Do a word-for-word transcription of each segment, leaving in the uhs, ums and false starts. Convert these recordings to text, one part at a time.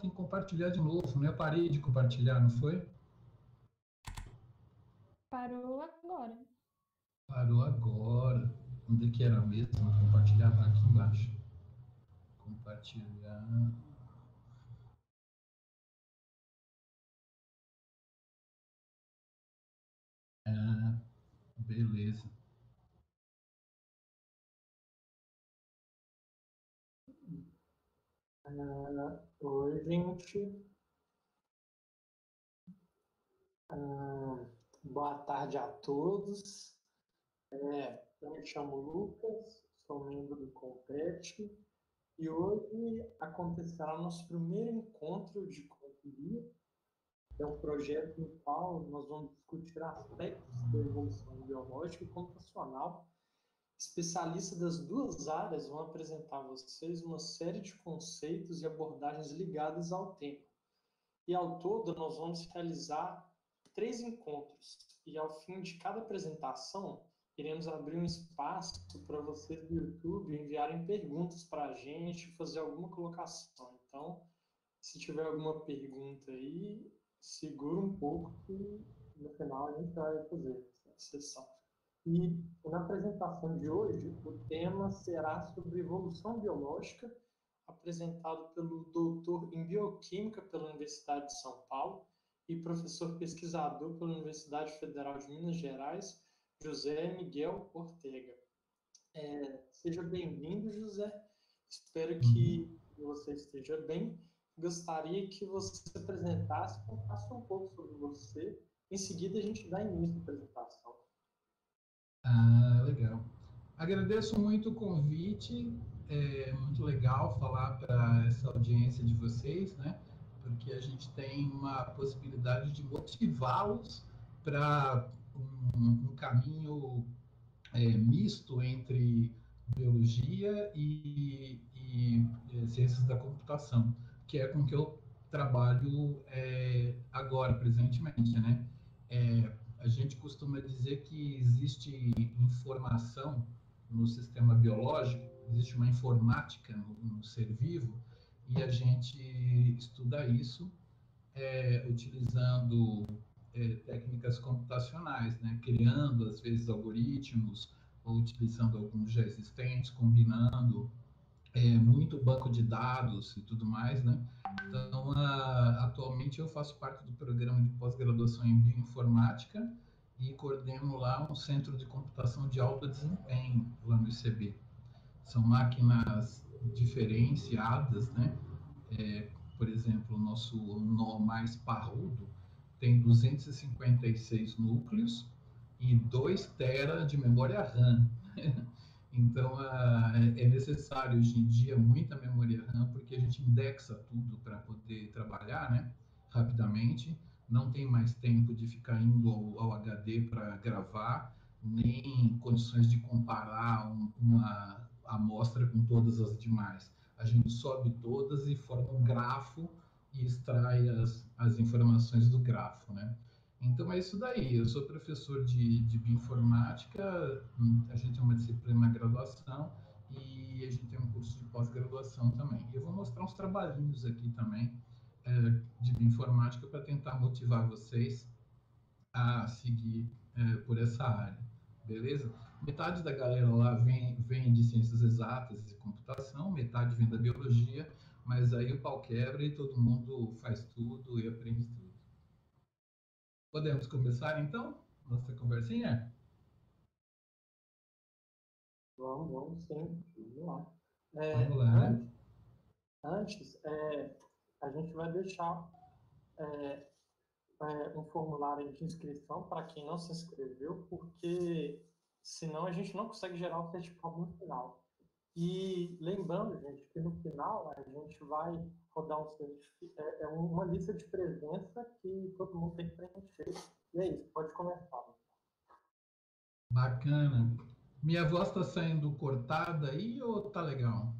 tem que compartilhar de novo, né? Eu parei de compartilhar, não foi? Parou agora. Parou agora. Onde é que era mesmo? Compartilhar tá aqui embaixo. Compartilhar. Ah, beleza. Ah, oi, gente. Ah, boa tarde a todos. É, eu me chamo Lucas, sou membro do Compete e hoje acontecerá nosso primeiro encontro de consultoria. É um projeto no qual nós vamos discutir aspectos da evolução biológica e computacional. Especialistas das duas áreas vão apresentar a vocês uma série de conceitos e abordagens ligadas ao tema. E ao todo, nós vamos realizar três encontros. E ao fim de cada apresentação, iremos abrir um espaço para vocês do YouTube enviarem perguntas para a gente, fazer alguma colocação. Então, se tiver alguma pergunta aí, segura um pouco que no final a gente vai fazer essa sessão. E na apresentação de hoje, o tema será sobre evolução biológica, apresentado pelo doutor em Bioquímica pela Universidade de São Paulo e professor pesquisador pela Universidade Federal de Minas Gerais, José Miguel Ortega. É, seja bem-vindo, José. Espero que você esteja bem. Gostaria que você se apresentasse, contasse um pouco sobre você. Em seguida, a gente dá início à apresentação. Ah, legal. Agradeço muito o convite, é muito legal falar para essa audiência de vocês, né? Porque a gente tem uma possibilidade de motivá-los para um, um caminho é, misto entre biologia e, e, e ciências da computação, que é com que eu trabalho é, agora, presentemente, né? É, a gente costuma dizer que existe informação no sistema biológico, existe uma informática no, no ser vivo, e a gente estuda isso é, utilizando é, técnicas computacionais, né? Criando, às vezes, algoritmos, ou utilizando alguns já existentes, combinando é, muito banco de dados e tudo mais, né? Então, a, atualmente eu faço parte do programa de pós-graduação em bioinformática e coordeno lá um centro de computação de alto desempenho, lá no I C B. São máquinas diferenciadas, né? É, por exemplo, o nosso nó mais parrudo tem duzentos e cinquenta e seis núcleos e dois tera de memória RAM. Então, é necessário hoje em dia muita memória RAM, porque a gente indexa tudo para poder trabalhar, né, rapidamente. Não tem mais tempo de ficar indo ao, ao H D para gravar, nem condições de comparar um, uma amostra com todas as demais. A gente sobe todas e forma um grafo e extrai as, as informações do grafo, né? Então é isso daí. Eu sou professor de, de bioinformática, a gente tem uma disciplina na graduação e a gente tem um curso de pós-graduação também. E eu vou mostrar uns trabalhinhos aqui também é, de bioinformática para tentar motivar vocês a seguir é, por essa área, beleza? Metade da galera lá vem, vem de ciências exatas e computação, metade vem da biologia, mas aí o pau quebra e todo mundo faz tudo e aprende tudo. Podemos começar, então, nossa conversinha? Vamos, vamos sim. Vamos lá. É, Vamos lá. Antes, antes é, a gente vai deixar é, é, um formulário de inscrição para quem não se inscreveu, porque senão a gente não consegue gerar o certificado no final. E lembrando, gente, que no final a gente vai rodar um certificado, é, é uma lista de presença que todo mundo tem que preencher. E é isso, pode começar. Bacana. Minha voz está saindo cortada aí ou tá legal?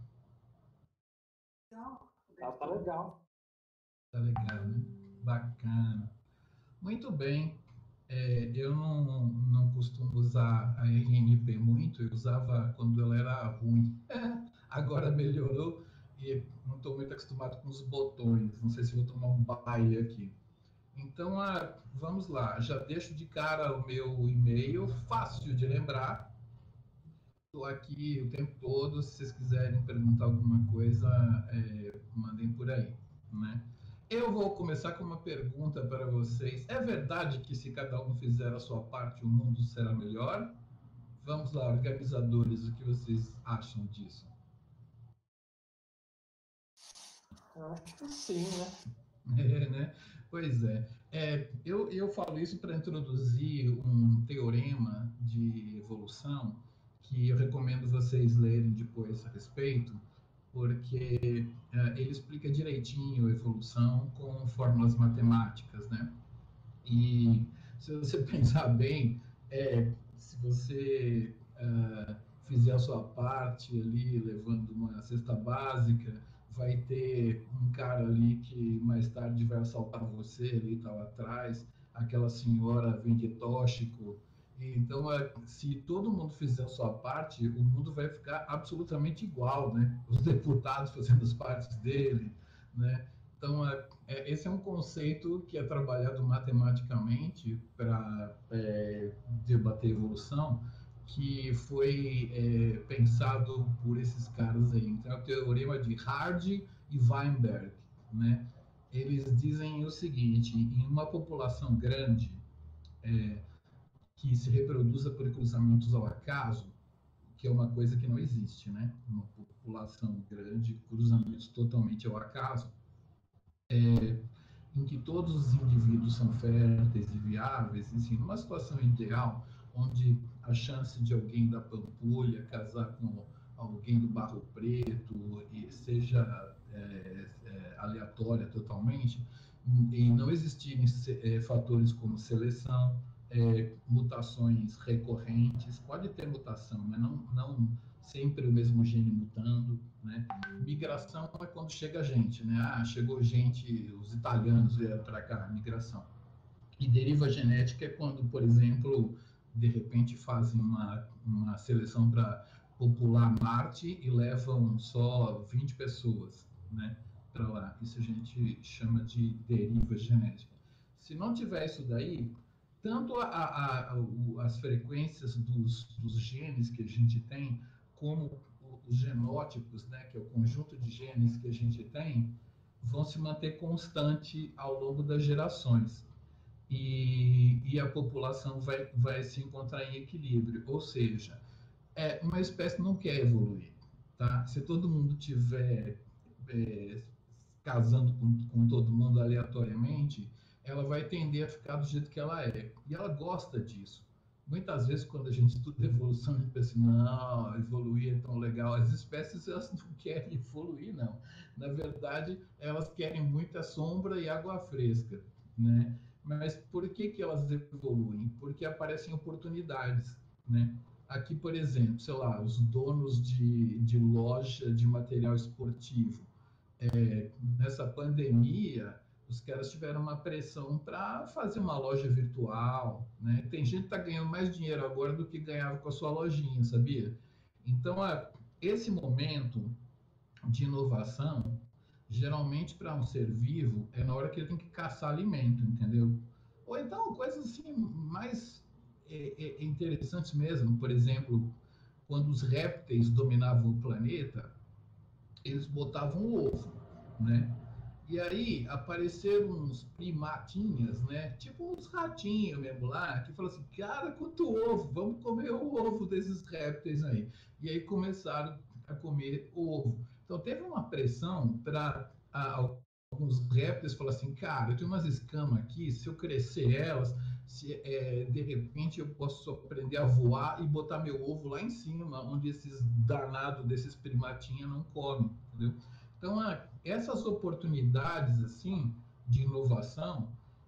Tá, tá legal. Tá legal, né? Bacana. Muito bem. É, eu não, não costumo usar a R N P muito, eu usava quando ela era ruim. Agora melhorou e não estou muito acostumado com os botões, não sei se vou tomar um baile aqui. Então, ah, vamos lá, já deixo de cara o meu e-mail, fácil de lembrar. Estou aqui o tempo todo, se vocês quiserem perguntar alguma coisa, é, mandem por aí, né? Eu vou começar com uma pergunta para vocês. É verdade que se cada um fizer a sua parte, o mundo será melhor? Vamos lá, organizadores, o que vocês acham disso? Acho que sim, né? É, né? Pois é. É, eu, eu falo isso para introduzir um teorema de evolução que eu recomendo vocês lerem depois a respeito, porque é, ele explica direitinho a evolução com fórmulas matemáticas, né? E se você pensar bem, é, se você uh, fizer a sua parte ali, levando uma cesta básica, vai ter um cara ali que mais tarde vai assaltar você ali, tá lá atrás, aquela senhora vende tóxico. Então, se todo mundo fizer a sua parte, o mundo vai ficar absolutamente igual, né? Os deputados fazendo as partes dele, né? Então, é, é, esse é um conceito que é trabalhado matematicamente para é, debater evolução, que foi é, pensado por esses caras aí. Então, é o teorema de Hardy e Weinberg, né? Eles dizem o seguinte: em uma população grande é, que se reproduza por cruzamentos ao acaso, que é uma coisa que não existe, né? Uma população grande, cruzamentos totalmente ao acaso, é, em que todos os indivíduos são férteis e viáveis, assim, numa situação ideal, onde a chance de alguém da Pampulha casar com alguém do Barro Preto e seja é, é, aleatória totalmente, e não existirem é, fatores como seleção, é, mutações recorrentes, pode ter mutação, mas não, não sempre o mesmo gene mutando, né? Migração é quando chega gente, né? Ah, chegou gente, os italianos vieram para cá, migração. E deriva genética é quando, por exemplo, de repente fazem uma, uma seleção para popular Marte e levam só vinte pessoas, né, para lá. Isso a gente chama de deriva genética. Se não tiver isso daí, tanto a, a, a, as frequências dos, dos genes que a gente tem, como os genótipos, né, que é o conjunto de genes que a gente tem, vão se manter constante ao longo das gerações. E, e a população vai, vai se encontrar em equilíbrio. Ou seja, é, uma espécie não quer evoluir. Tá? Se todo mundo tiver é, casando com, com todo mundo aleatoriamente, ela vai tender a ficar do jeito que ela é. E ela gosta disso. Muitas vezes, quando a gente estuda evolução, a gente pensa, não, evoluir é tão legal. As espécies, elas não querem evoluir, não. Na verdade, elas querem muita sombra e água fresca, né? Mas por que que elas evoluem? Porque aparecem oportunidades, né? Aqui, por exemplo, sei lá, os donos de, de loja de material esportivo. É, nessa pandemia, os caras tiveram uma pressão para fazer uma loja virtual, né? Tem gente que está ganhando mais dinheiro agora do que ganhava com a sua lojinha, sabia? Então, esse momento de inovação, geralmente para um ser vivo, é na hora que ele tem que caçar alimento, entendeu? Ou então coisas assim mais é, é, interessantes mesmo. Por exemplo, quando os répteis dominavam o planeta, eles botavam o ovo, né? E aí apareceram uns primatinhas, né? Tipo uns ratinhos mesmo lá, que falaram assim, cara, quanto ovo, vamos comer o ovo desses répteis aí. E aí começaram a comer ovo. Então teve uma pressão para alguns répteis falar assim, cara, eu tenho umas escamas aqui, se eu crescer elas, se, é, de repente eu posso aprender a voar e botar meu ovo lá em cima, onde esses danados desses primatinhas não comem, entendeu? Então, essas oportunidades assim de inovação,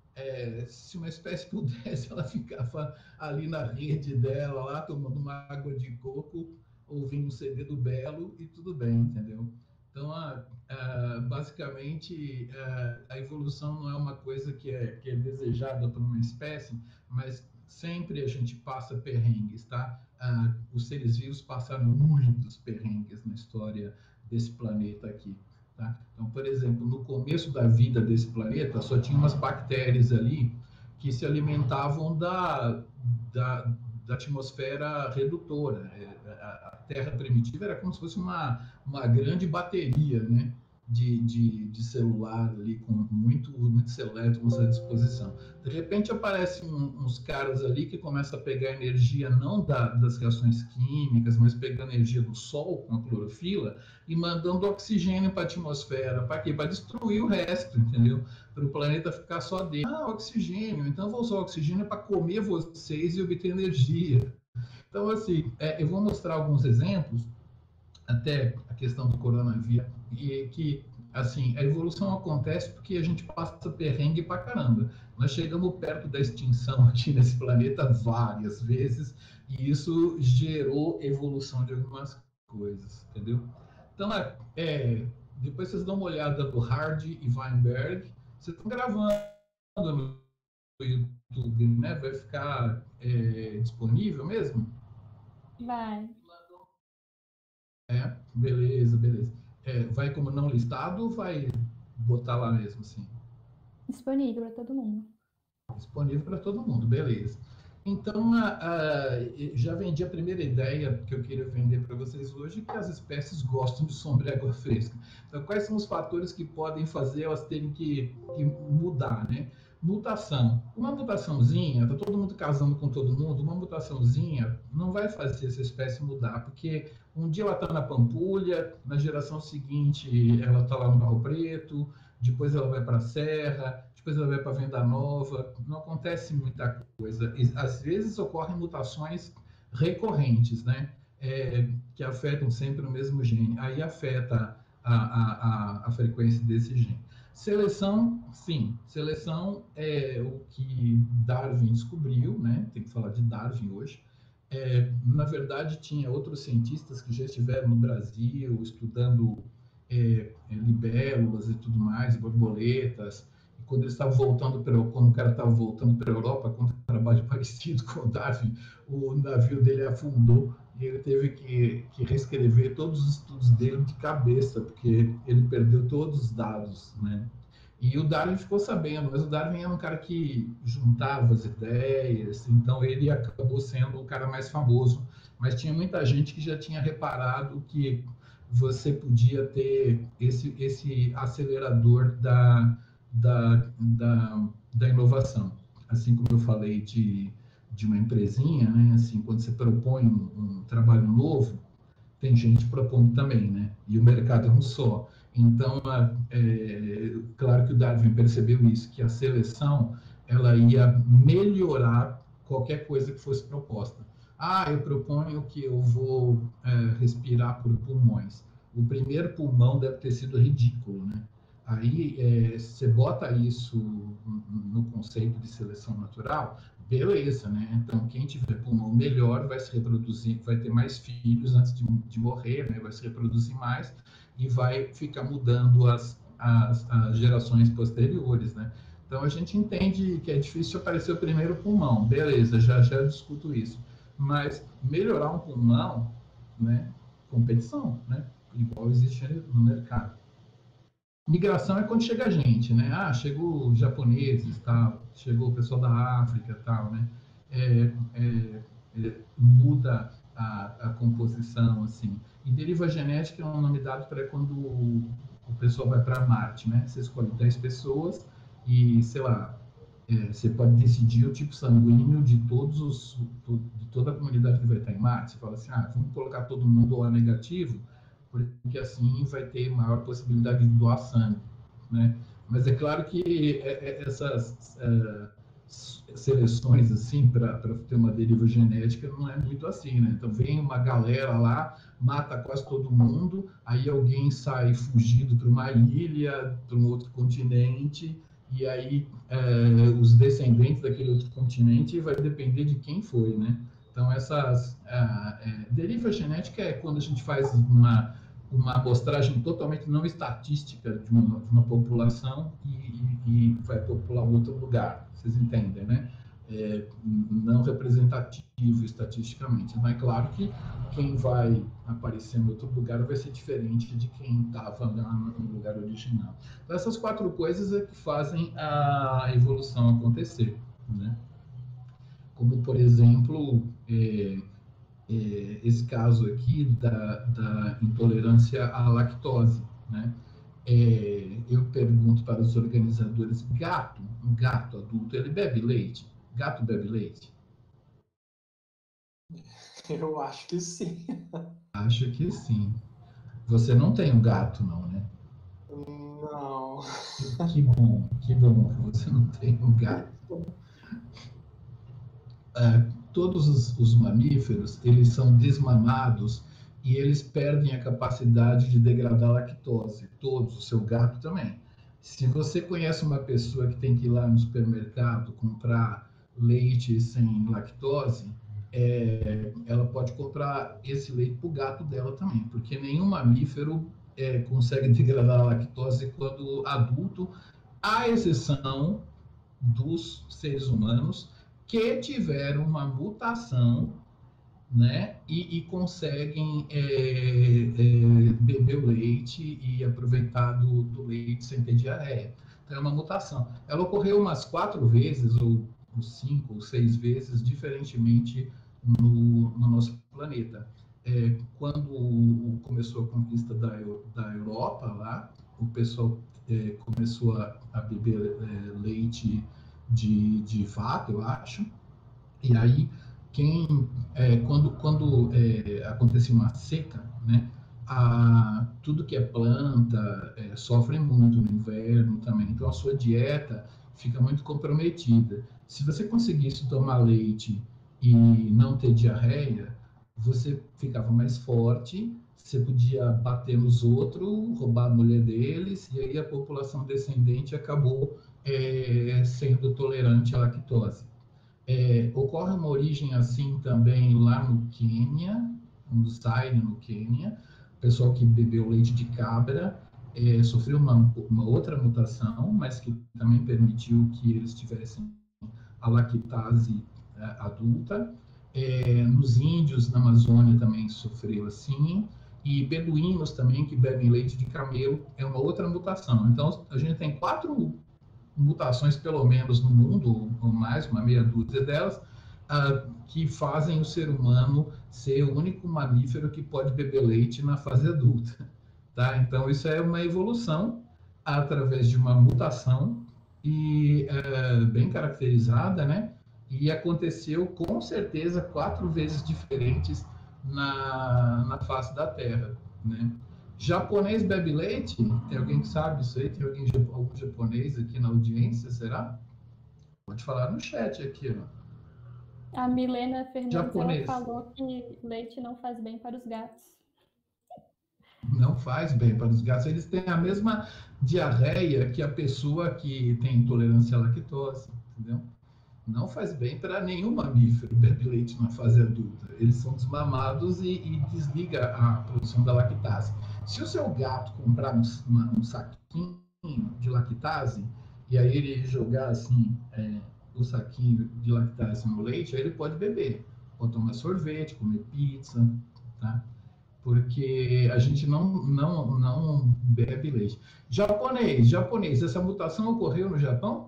é, se uma espécie pudesse, ela ficava ali na rede dela, lá tomando uma água de coco, ouvindo um C D do Belo e tudo bem, entendeu? Então, a, a, basicamente, a, a evolução não é uma coisa que é, que é desejada por uma espécie, mas sempre a gente passa perrengues, tá? Ah, os seres vivos passaram muitos perrengues na história desse planeta aqui. Tá? Então, por exemplo, no começo da vida desse planeta, só tinha umas bactérias ali que se alimentavam da, da, da atmosfera redutora. A Terra primitiva era como se fosse uma, uma grande bateria, né? De, de, de celular ali, com muito, muitos elétrons à disposição. De repente aparecem um, uns caras ali que começam a pegar energia não da, das reações químicas, mas pegando energia do Sol com a clorofila e mandando oxigênio para a atmosfera. Para quê? Para destruir o resto, entendeu? Para o planeta ficar só dele. Ah, oxigênio. Então eu vou usar oxigênio para comer vocês e obter energia. Então, assim, é, eu vou mostrar alguns exemplos, até a questão do coronavírus, e que, assim, a evolução acontece porque a gente passa perrengue pra caramba. Nós chegamos perto da extinção aqui nesse planeta várias vezes, e isso gerou evolução de algumas coisas, entendeu? Então, é, depois vocês dão uma olhada no Hardy e Weinberg, vocês estão gravando no YouTube, né? Vai ficar é, disponível mesmo? Vai. É, beleza, beleza. É, vai como não listado ou vai botar lá mesmo, assim? Disponível para todo mundo. Disponível para todo mundo, beleza. Então, a, a, já vendi a primeira ideia que eu queria vender para vocês hoje, que as espécies gostam de sombra e água fresca. Então, quais são os fatores que podem fazer elas terem que, que mudar, né? Mutação. Uma mutaçãozinha, tá todo mundo casando com todo mundo, uma mutaçãozinha não vai fazer essa espécie mudar, porque um dia ela está na Pampulha, na geração seguinte ela está lá no Barro Preto, depois ela vai para a Serra, depois ela vai para a Venda Nova, não acontece muita coisa. Às vezes ocorrem mutações recorrentes, né? É, que afetam sempre o mesmo gene, aí afeta a, a, a, a frequência desse gene. Seleção, sim, seleção é o que Darwin descobriu, né? Tem que falar de Darwin hoje. É, na verdade, tinha outros cientistas que já estiveram no Brasil estudando é, libélulas e tudo mais, borboletas. E quando eles estavam voltando para quando o cara estava voltando para a Europa, com um trabalho parecido com o Darwin, o navio dele afundou e ele teve que, que reescrever todos os estudos dele de cabeça, porque ele perdeu todos os dados, né? E o Darwin ficou sabendo, mas o Darwin era um cara que juntava as ideias, então ele acabou sendo o cara mais famoso. Mas tinha muita gente que já tinha reparado que você podia ter esse, esse acelerador da, da, da, da inovação. Assim como eu falei de, de uma empresinha, né? Assim, quando você propõe um, um trabalho novo, tem gente propondo também, né? E o mercado é um só. Então, é, claro que o Darwin percebeu isso, que a seleção ela ia melhorar qualquer coisa que fosse proposta. Ah, eu proponho que eu vou é, respirar por pulmões. O primeiro pulmão deve ter sido ridículo, né? Aí, é, você bota isso no conceito de seleção natural, beleza, né? Então, quem tiver pulmão melhor vai se reproduzir, vai ter mais filhos antes de, de morrer, né? Vai se reproduzir mais e vai ficar mudando as, as, as gerações posteriores, né? Então, a gente entende que é difícil aparecer o primeiro pulmão, beleza, já, já discuto isso. Mas melhorar um pulmão, né? Competição, né? Igual existe no mercado. Migração é quando chega a gente, né? Ah, chegou os japoneses, tal, chegou o pessoal da África, tal, né? É, é, é, muda a, a composição, assim. E deriva genética é um nome dado para quando o, o pessoal vai para Marte, né? Você escolhe dez pessoas e, sei lá, é, você pode decidir o tipo sanguíneo de todos os, de toda a comunidade que vai estar em Marte. Você fala assim, ah, vamos colocar todo mundo O negativo, porque assim vai ter maior possibilidade de doar sangue, né? Mas é claro que essas uh, seleções assim para ter uma deriva genética não é muito assim, né? Então vem uma galera lá, mata quase todo mundo, aí alguém sai fugido para uma ilha, para um outro continente, e aí uh, os descendentes daquele outro continente vai depender de quem foi, né? Então essas uh, uh, deriva genética é quando a gente faz uma uma amostragem totalmente não estatística de uma, de uma população e, e, e vai popular outro lugar, vocês entendem, né? é, não representativo estatisticamente. Mas é claro que quem vai aparecer em outro lugar vai ser diferente de quem estava no lugar original. Então, essas quatro coisas é que fazem a evolução acontecer, né? Como, por exemplo, é, é, esse caso aqui da, da intolerância à lactose, né? É, eu pergunto para os organizadores, gato, um gato adulto, ele bebe leite? Gato bebe leite? Eu acho que sim. Acho que sim. Você não tem um gato, não, né? Não. Que bom, que bom que você não tem um gato. Ah, todos os, os mamíferos, eles são desmamados e eles perdem a capacidade de degradar lactose. Todos, o seu gato também. Se você conhece uma pessoa que tem que ir lá no supermercado comprar leite sem lactose, é, ela pode comprar esse leite para o gato dela também, porque nenhum mamífero é, consegue degradar a lactose quando adulto, à exceção dos seres humanos que tiveram uma mutação, né, e, e conseguem é, é, beber o leite e aproveitar do, do leite sem ter diarreia. Então, é uma mutação. Ela ocorreu umas quatro vezes, ou, ou cinco, ou seis vezes, diferentemente no, no nosso planeta. É, quando começou a conquista da, da Europa, lá, o pessoal é, começou a, a beber é, leite de, de vaca, eu acho, e aí quem é, quando quando é, acontecia uma seca, né, a, tudo que é planta é, sofre muito no inverno também, então a sua dieta fica muito comprometida. Se você conseguisse tomar leite e não ter diarreia, você ficava mais forte, você podia bater nos outros, roubar a mulher deles, e aí a população descendente acabou é, sendo tolerante à lactose. É, ocorre uma origem assim também lá no Quênia, no Zaire, no Quênia. O pessoal que bebeu leite de cabra é, sofreu uma, uma outra mutação, mas que também permitiu que eles tivessem a lactase é, adulta. É, nos índios na Amazônia também sofreu assim. E beduínos também que bebem leite de camelo é uma outra mutação. Então, a gente tem quatro mutações, pelo menos no mundo, ou mais, uma meia dúzia delas, uh, que fazem o ser humano ser o único mamífero que pode beber leite na fase adulta. Tá? Então, isso é uma evolução através de uma mutação e uh, bem caracterizada, né? E aconteceu com certeza quatro vezes diferentes na, na face da Terra, né? Japonês bebe leite? Tem alguém que sabe isso aí? Tem alguém, algum japonês aqui na audiência, será? Pode falar no chat aqui, ó. A Milena Fernandes, ela Japonês. falou que leite não faz bem para os gatos. Não faz bem para os gatos. Eles têm a mesma diarreia que a pessoa que tem intolerância à lactose, entendeu? Não faz bem para nenhum mamífero beber leite na fase adulta. Eles são desmamados e, e desliga a produção da lactase. Se o seu gato comprar um, uma, um saquinho de lactase e aí ele jogar assim é, o saquinho de lactase no leite, aí ele pode beber, pode tomar sorvete, comer pizza, tá? Porque a gente não não não bebe leite. Japonês, japonês, essa mutação ocorreu no Japão?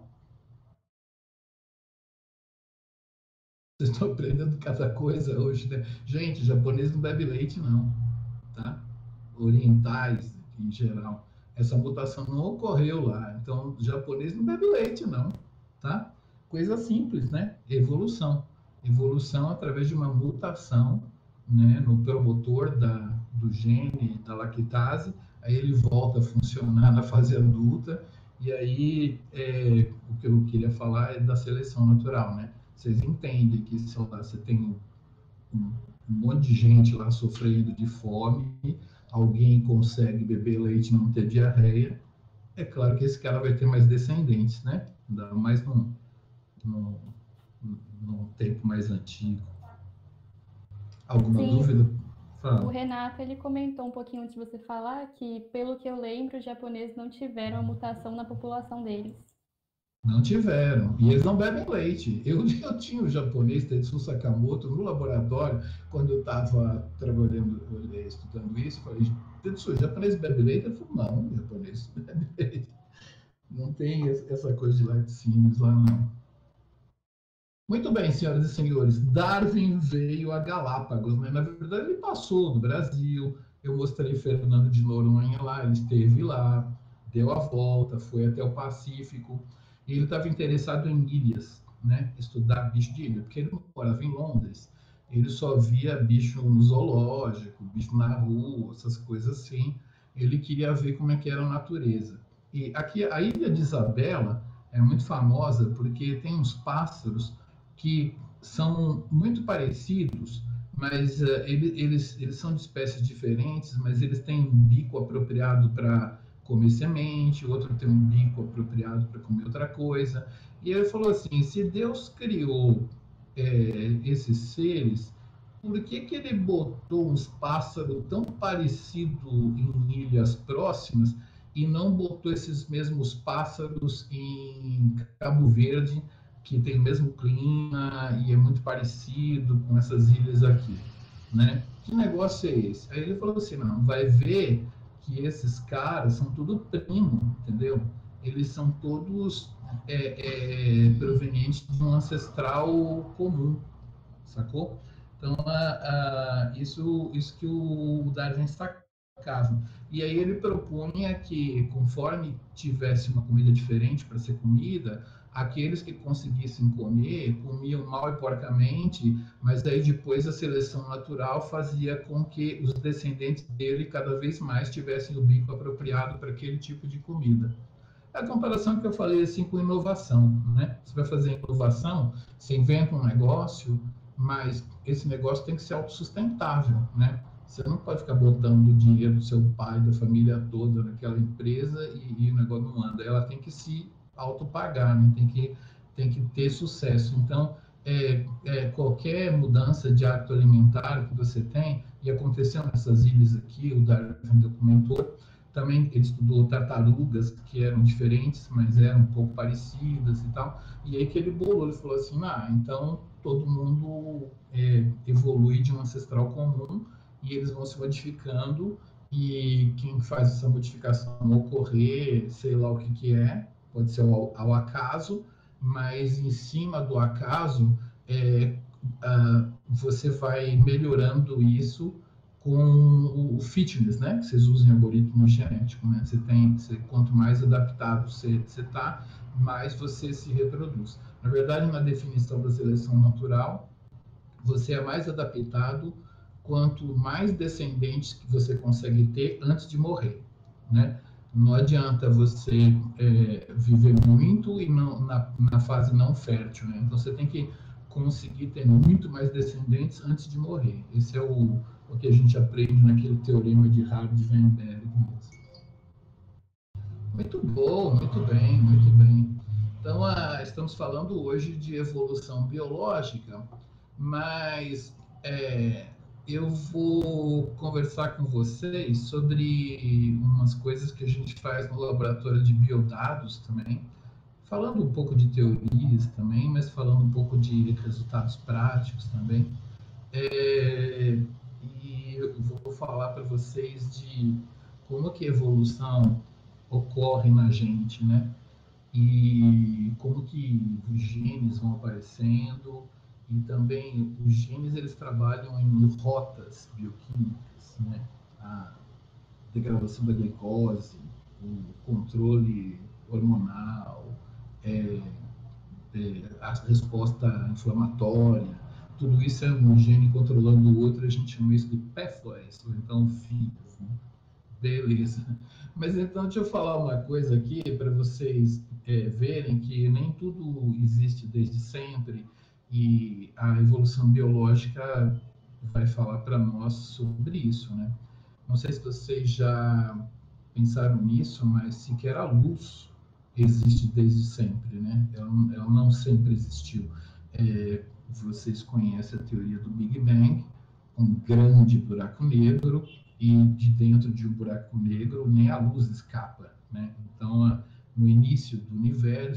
Vocês estão aprendendo cada coisa hoje, né? Gente, japonês não bebe leite, não, tá? Orientais, em geral. Essa mutação não ocorreu lá. Então, japonês não bebe leite, não, tá? Coisa simples, né? Evolução. Evolução através de uma mutação, né, no promotor da, do gene da lactase, aí ele volta a funcionar na fase adulta, e aí é, o que eu queria falar é da seleção natural, né? Vocês entendem que se lá, você tem um, um, um monte de gente lá sofrendo de fome, alguém consegue beber leite e não ter diarreia, é claro que esse cara vai ter mais descendentes, né? Ainda mais num, num, num tempo mais antigo. Alguma Sim, dúvida? o Fala. Renato, ele comentou um pouquinho antes de você falar que, pelo que eu lembro, os japoneses não tiveram a mutação na população deles. Não tiveram. E eles não bebem leite. Eu, eu tinha o japonês Tetsu Sakamoto no laboratório, quando eu estava trabalhando, estudando isso, eu falei, Tetsu, o japonês bebe leite? Ele falou, não, o japonês não bebe leite. Não tem essa coisa de laticínios lá, não. Muito bem, senhoras e senhores, Darwin veio a Galápagos, né? Na verdade, ele passou no Brasil. Eu mostrei Fernando de Noronha lá, ele esteve lá, deu a volta, foi até o Pacífico. E ele estava interessado em ilhas, né? Estudar bicho de ilha, porque ele não morava em Londres. Ele só via bicho no zoológico, bicho na rua, essas coisas assim. Ele queria ver como é que era a natureza. E aqui, a Ilha de Isabela é muito famosa porque tem uns pássaros que são muito parecidos, mas uh, eles, eles, eles são de espécies diferentes, mas eles têm um bico apropriado para comer semente, o outro tem um bico apropriado para comer outra coisa. E ele falou assim, se Deus criou é, esses seres, por que, que ele botou uns pássaros tão parecidos em ilhas próximas e não botou esses mesmos pássaros em Cabo Verde, que tem o mesmo clima e é muito parecido com essas ilhas aqui, né? Que negócio é esse? Aí ele falou assim, não, vai ver que esses caras são tudo primo, entendeu? Eles são todos é, é, provenientes de um ancestral comum, sacou? Então, a, a, isso, isso que o Darwin sacava. E aí ele propunha que, conforme tivesse uma comida diferente para ser comida, aqueles que conseguissem comer, comiam mal e porcamente, mas aí depois a seleção natural fazia com que os descendentes dele cada vez mais tivessem o bico apropriado para aquele tipo de comida. É a comparação que eu falei assim com inovação, né? Você vai fazer inovação, você inventa um negócio, mas esse negócio tem que ser autossustentável, né? Você não pode ficar botando o dinheiro do seu pai, da família toda naquela empresa e, e o negócio não anda. Ela tem que se autopagar, né? tem, que, tem que ter sucesso. Então, é, é, qualquer mudança de hábito alimentar que você tem, e aconteceu nessas ilhas aqui, o Darwin documentou, também ele estudou tartarugas que eram diferentes, mas eram um pouco parecidas e tal, e aí que ele bolou, ele falou assim, ah, então todo mundo é, evolui de um ancestral comum, e eles vão se modificando, e quem faz essa modificação ocorrer, sei lá o que que é, pode ser ao, ao acaso, mas em cima do acaso, é, uh, você vai melhorando isso com o fitness, né? Que vocês usam em algoritmo genético, né? Você tem, você, quanto mais adaptado você está, mais você se reproduz. Na verdade, na definição da seleção natural, você é mais adaptado quanto mais descendentes que você consegue ter antes de morrer, né? Não adianta você é, viver muito e não, na, na fase não fértil, né? Então, você tem que conseguir ter muito mais descendentes antes de morrer. Esse é o, o que a gente aprende naquele teorema de Hardy-Weinberg. Muito bom, muito bem, muito bem. Então, ah, estamos falando hoje de evolução biológica, mas é, eu vou conversar com vocês sobre umas coisas que a gente faz no laboratório de biodados também, falando um pouco de teorias também, mas falando um pouco de resultados práticos também. É, e eu vou falar para vocês de como que a evolução ocorre na gente, né? E como que os genes vão aparecendo, e também os genes eles trabalham em rotas bioquímicas, né? A degradação da glicose, o controle hormonal, é, é, a resposta inflamatória, tudo isso é um gene controlando o outro, a gente chama isso de pathways, ou então fios, né? Beleza. Mas então, deixa eu falar uma coisa aqui para vocês é, verem que nem tudo existe desde sempre, e a evolução biológica vai falar para nós sobre isso, né? Não sei se vocês já pensaram nisso, mas sequer a luz existe desde sempre, né? Ela, ela não sempre existiu. É, vocês conhecem a teoria do Big Bang, um grande buraco negro, e de dentro de um buraco negro nem a luz escapa, né? Então, no início do universo,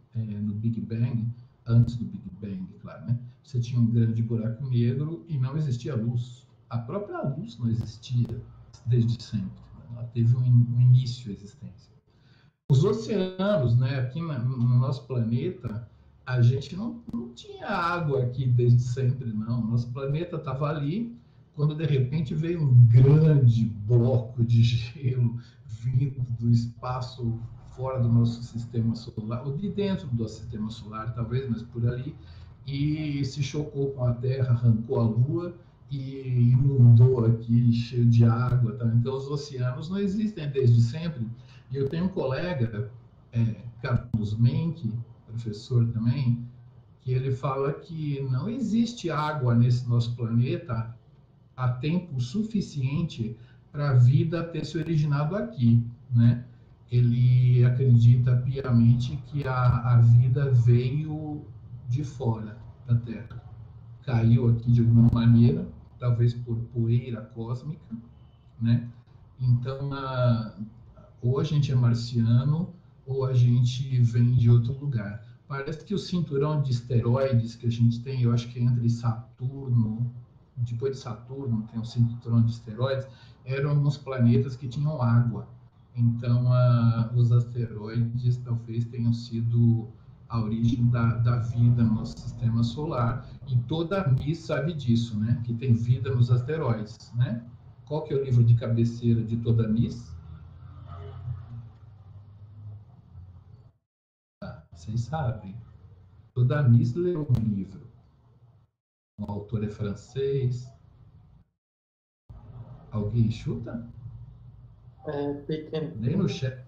é, no Big Bang, antes do Big Bang, claro, né? Você tinha um grande buraco negro e não existia luz. A própria luz não existia desde sempre. Ela teve um, um início de existência. Os oceanos, né? Aqui na, no nosso planeta, a gente não, não tinha água aqui desde sempre, não. Nosso planeta estava ali, quando de repente veio um grande bloco de gelo vindo do espaço fora do nosso sistema solar, ou de dentro do sistema solar, talvez, mas por ali, e se chocou com a Terra, arrancou a Lua e inundou aqui, cheio de água. Tá? Então, os oceanos não existem desde sempre. E eu tenho um colega, é, Carlos Menck, professor também, que ele fala que não existe água nesse nosso planeta há tempo suficiente para a vida ter se originado aqui, né? Ele acredita piamente que a, a vida veio de fora da Terra. Caiu aqui de alguma maneira, talvez por poeira cósmica, né? Então, a, ou a gente é marciano, ou a gente vem de outro lugar. Parece que o cinturão de asteroides que a gente tem, eu acho que é entre Saturno, depois de Saturno tem um cinturão de asteroides, eram alguns planetas que tinham água. Então, a, os asteroides talvez tenham sido a origem da, da vida no nosso sistema solar, e toda a M I S sabe disso, né? Que tem vida nos asteroides, né? Qual que é o livro de cabeceira de toda a M I S? Ah, vocês sabem. Toda a M I S leu um livro. O autor é francês. Alguém chuta? É, Pequeno Nem no chat.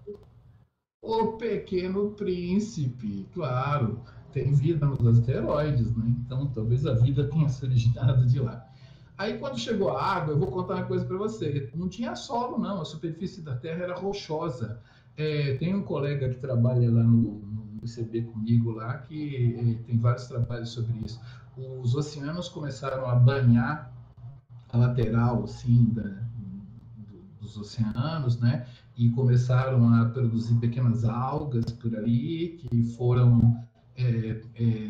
O Pequeno Príncipe, claro, tem vida nos asteroides, né? Então talvez a vida tenha se originado de lá. Aí quando chegou a água, eu vou contar uma coisa para você. Não tinha solo, não. A superfície da Terra era rochosa. É, tem um colega que trabalha lá no, no I C B comigo lá que é, tem vários trabalhos sobre isso. Os oceanos começaram a banhar a lateral, assim, da, dos oceanos, né? E começaram a produzir pequenas algas por ali que foram é,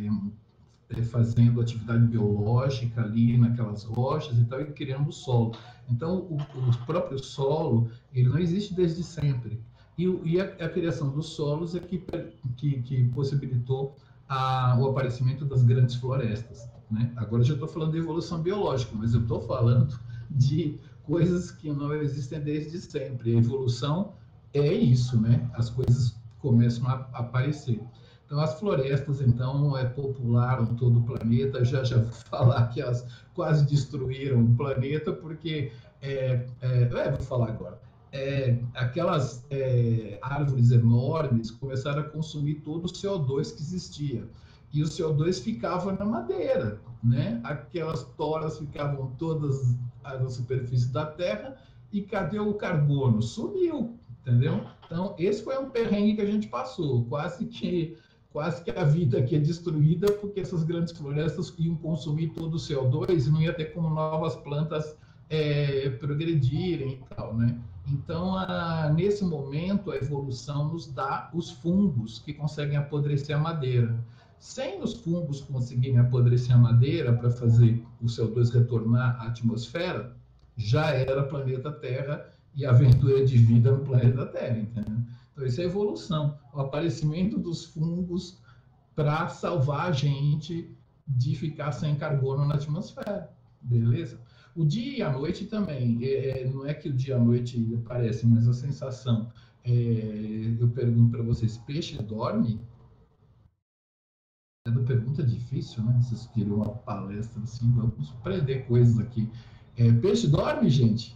é, fazendo atividade biológica ali naquelas rochas e tal, e criando o solo. Então, o, o próprio solo, ele não existe desde sempre. E, e a, a criação dos solos é que, que, que possibilitou a, o aparecimento das grandes florestas, né? Agora, eu já estou falando de evolução biológica, mas eu estou falando de coisas que não existem desde sempre. A evolução é isso, né? As coisas começam a aparecer. Então, as florestas, então, é, popularam todo o planeta. Já já vou falar que elas quase destruíram o planeta, porque, é, é, é, vou falar agora, é, aquelas é, árvores enormes começaram a consumir todo o C O dois que existia. E o C O dois ficava na madeira, né? Aquelas toras ficavam todas na superfície da Terra, e cadê o carbono? Sumiu, entendeu? Então, esse foi um perrengue que a gente passou, quase que quase que a vida aqui é destruída, porque essas grandes florestas iam consumir todo o C O dois e não ia ter como novas plantas é, progredirem e tal, né? Então, a, nesse momento, a evolução nos dá os fungos que conseguem apodrecer a madeira. Sem os fungos conseguirem apodrecer a madeira para fazer o C O dois retornar à atmosfera, já era planeta Terra e a aventura de vida no planeta Terra, entendeu? Então, isso é evolução, o aparecimento dos fungos para salvar a gente de ficar sem carbono na atmosfera, beleza? O dia e a noite também, é, não é que o dia e a noite aparecem, mas a sensação, é, eu pergunto para vocês, peixe dorme? É uma pergunta difícil, né? Vocês queriam uma palestra assim, vamos aprender coisas aqui. É, peixe dorme, gente?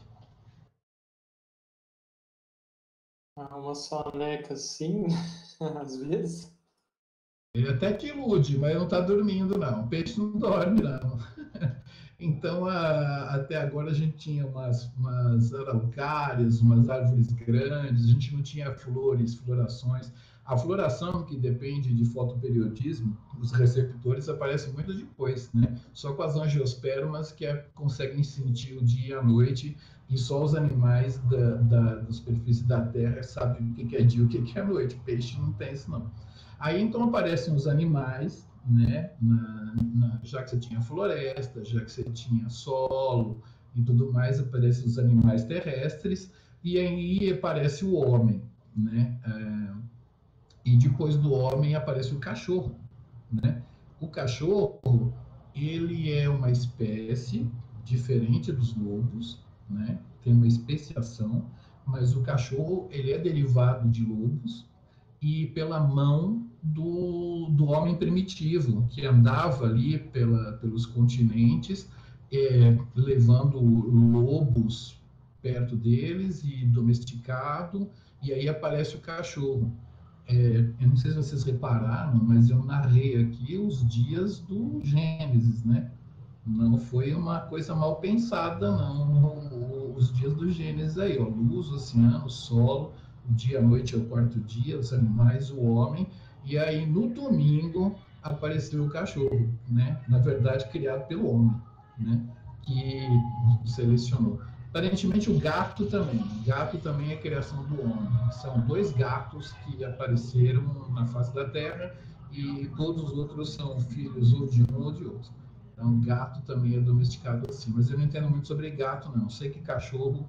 Uma soneca assim, às vezes. Ele até te ilude, mas não está dormindo, não. O peixe não dorme, não. Então, a, até agora a gente tinha umas, umas araucárias, umas árvores grandes, a gente não tinha flores, florações. A floração, que depende de fotoperiodismo, os receptores aparecem muito depois, né? Só com as angiospermas que é, conseguem sentir o dia e a noite, e só os animais da, da, da superfície da Terra sabem o que é dia e o que é noite. Peixe não tem isso, não. Aí então aparecem os animais, né? Na, na, já que você tinha floresta, já que você tinha solo e tudo mais, aparecem os animais terrestres e aí aparece o homem, né? É, e depois do homem aparece o cachorro, né? O cachorro, ele é uma espécie diferente dos lobos, né? Tem uma especiação, mas o cachorro ele é derivado de lobos e pela mão do, do homem primitivo, que andava ali pela, pelos continentes, é, levando lobos perto deles e domesticado, e aí aparece o cachorro. É, eu não sei se vocês repararam, mas eu narrei aqui os dias do Gênesis, né? Não foi uma coisa mal pensada, não. Os dias do Gênesis aí, ó, luz, oceano, solo, o dia, a noite é o quarto dia, os animais, o homem, e aí no domingo apareceu o cachorro, né? Na verdade, criado pelo homem, né? Que selecionou. Aparentemente o gato também. O gato também é criação do homem. São dois gatos que apareceram na face da Terra e todos os outros são filhos ou de um ou de outro. Então, gato também é domesticado assim. Mas eu não entendo muito sobre gato, não. Sei que cachorro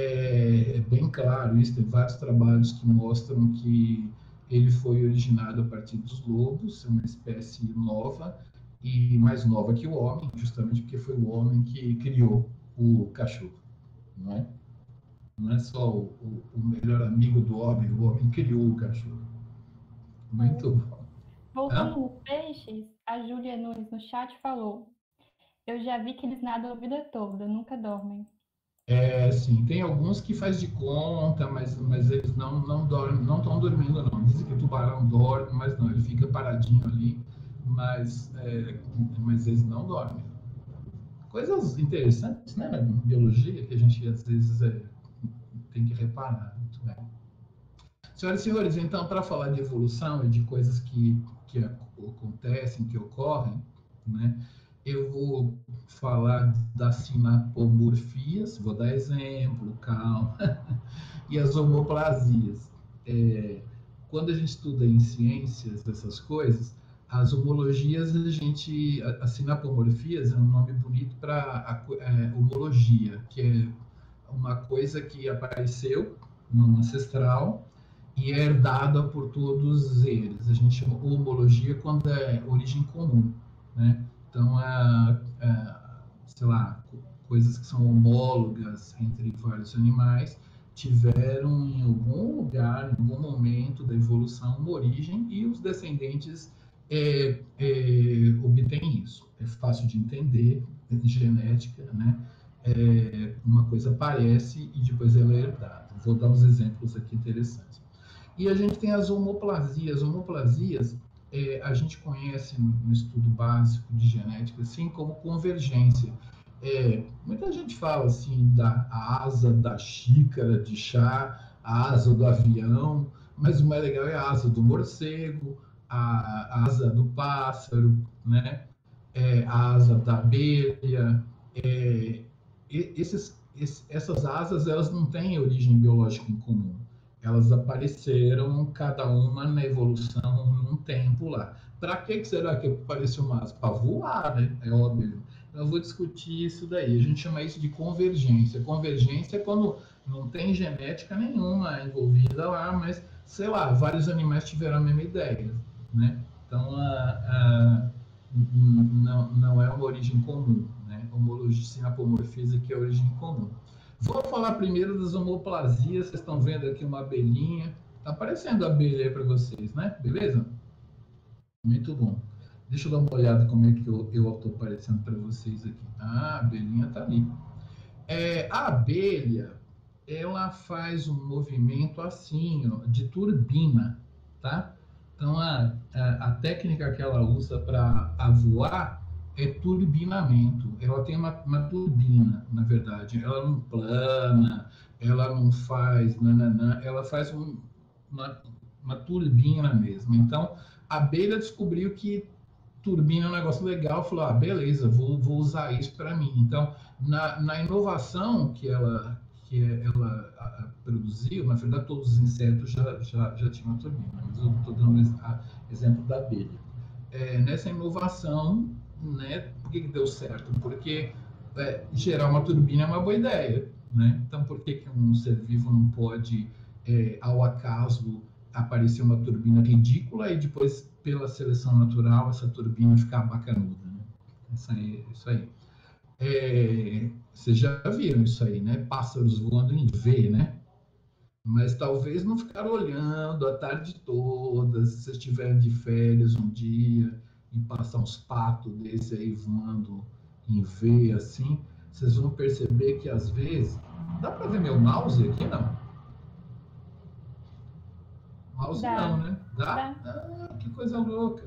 é, é bem claro isso. Tem vários trabalhos que mostram que ele foi originado a partir dos lobos, é uma espécie nova e mais nova que o homem, justamente porque foi o homem que criou o cachorro. Não é? Não é só o, o, o melhor amigo do homem, o homem criou o cachorro. Muito bom. Voltando nos peixes, a Júlia Nunes no chat falou: eu já vi que eles nadam a vida toda, nunca dormem. É, sim, tem alguns que faz de conta, mas, mas eles não não dormem, não estão dormindo não. Dizem que o tubarão dorme, mas não, ele fica paradinho ali, mas, é, mas eles não dormem. Coisas interessantes, né, na biologia, que a gente às vezes é, tem que reparar. Muito bem. Senhoras e senhores, então, para falar de evolução e de coisas que, que acontecem, que ocorrem, né, eu vou falar das sinapomorfias, vou dar exemplo, calma, e as homoplasias. É, quando a gente estuda em ciências essas coisas, as homologias, a gente, as sinapomorfias é um nome bonito para é, homologia, que é uma coisa que apareceu no ancestral e é herdada por todos eles. A gente chama homologia quando é origem comum, né? Então, é, é, sei lá, coisas que são homólogas entre vários animais tiveram em algum lugar, em algum momento da evolução, uma origem e os descendentes é, é, obtêm isso. É fácil de entender, é de genética, né? É, uma coisa aparece e depois ela é herdada. Vou dar uns exemplos aqui interessantes. E a gente tem as homoplasias. Homoplasias é, a gente conhece no estudo básico de genética assim como convergência. É, muita gente fala assim da asa da xícara de chá, a asa do avião, mas o mais legal é a asa do morcego, a, a asa do pássaro, né? É, a asa da abelha. É, esses, esses, essas asas elas não têm origem biológica em comum. Elas apareceram, cada uma na evolução, num tempo lá. Para que será que apareceu uma asa? Para voar, né? É óbvio. Eu vou discutir isso daí. A gente chama isso de convergência. Convergência é quando não tem genética nenhuma envolvida lá, mas, sei lá, vários animais tiveram a mesma ideia, né? Então, a, a, não, não é uma origem comum, né? Homologia, sinapomorfia, que é a origem comum. Vou falar primeiro das homoplasias. Vocês estão vendo aqui uma abelhinha. Está aparecendo a abelha aí para vocês, né? Beleza? Muito bom. Deixa eu dar uma olhada como é que eu estou aparecendo para vocês aqui. Ah, a abelhinha está ali. É, a abelha, ela faz um movimento assim, ó, de turbina, tá? Então, a, a, a técnica que ela usa para voar é turbinamento. Ela tem uma, uma turbina, na verdade. Ela não plana, ela não faz nananã, ela faz um, uma, uma turbina mesmo. Então, a abelha descobriu que turbina é um negócio legal, falou, ah, beleza, vou, vou usar isso para mim. Então, na, na inovação que ela, que ela a, a, produziu, na verdade todos os insetos já, já, já tinham turbina, mas eu estou dando o exemplo da abelha. É, nessa inovação, né, por que, que deu certo? Porque é, gerar uma turbina é uma boa ideia, né? Então por que, que um ser vivo não pode, é, ao acaso, aparecer uma turbina ridícula e depois, pela seleção natural, essa turbina ficar bacanuda, né? Isso aí, isso aí. É, vocês já viram isso aí, né? Pássaros voando em V, né? Mas talvez não ficaram olhando a tarde toda, se vocês estiverem de férias um dia e passar uns patos desse aí voando em V, assim, vocês vão perceber que às vezes... Dá para ver meu mouse aqui, não? Mouse Dá. não, né? Dá? Dá. Ah, que coisa louca.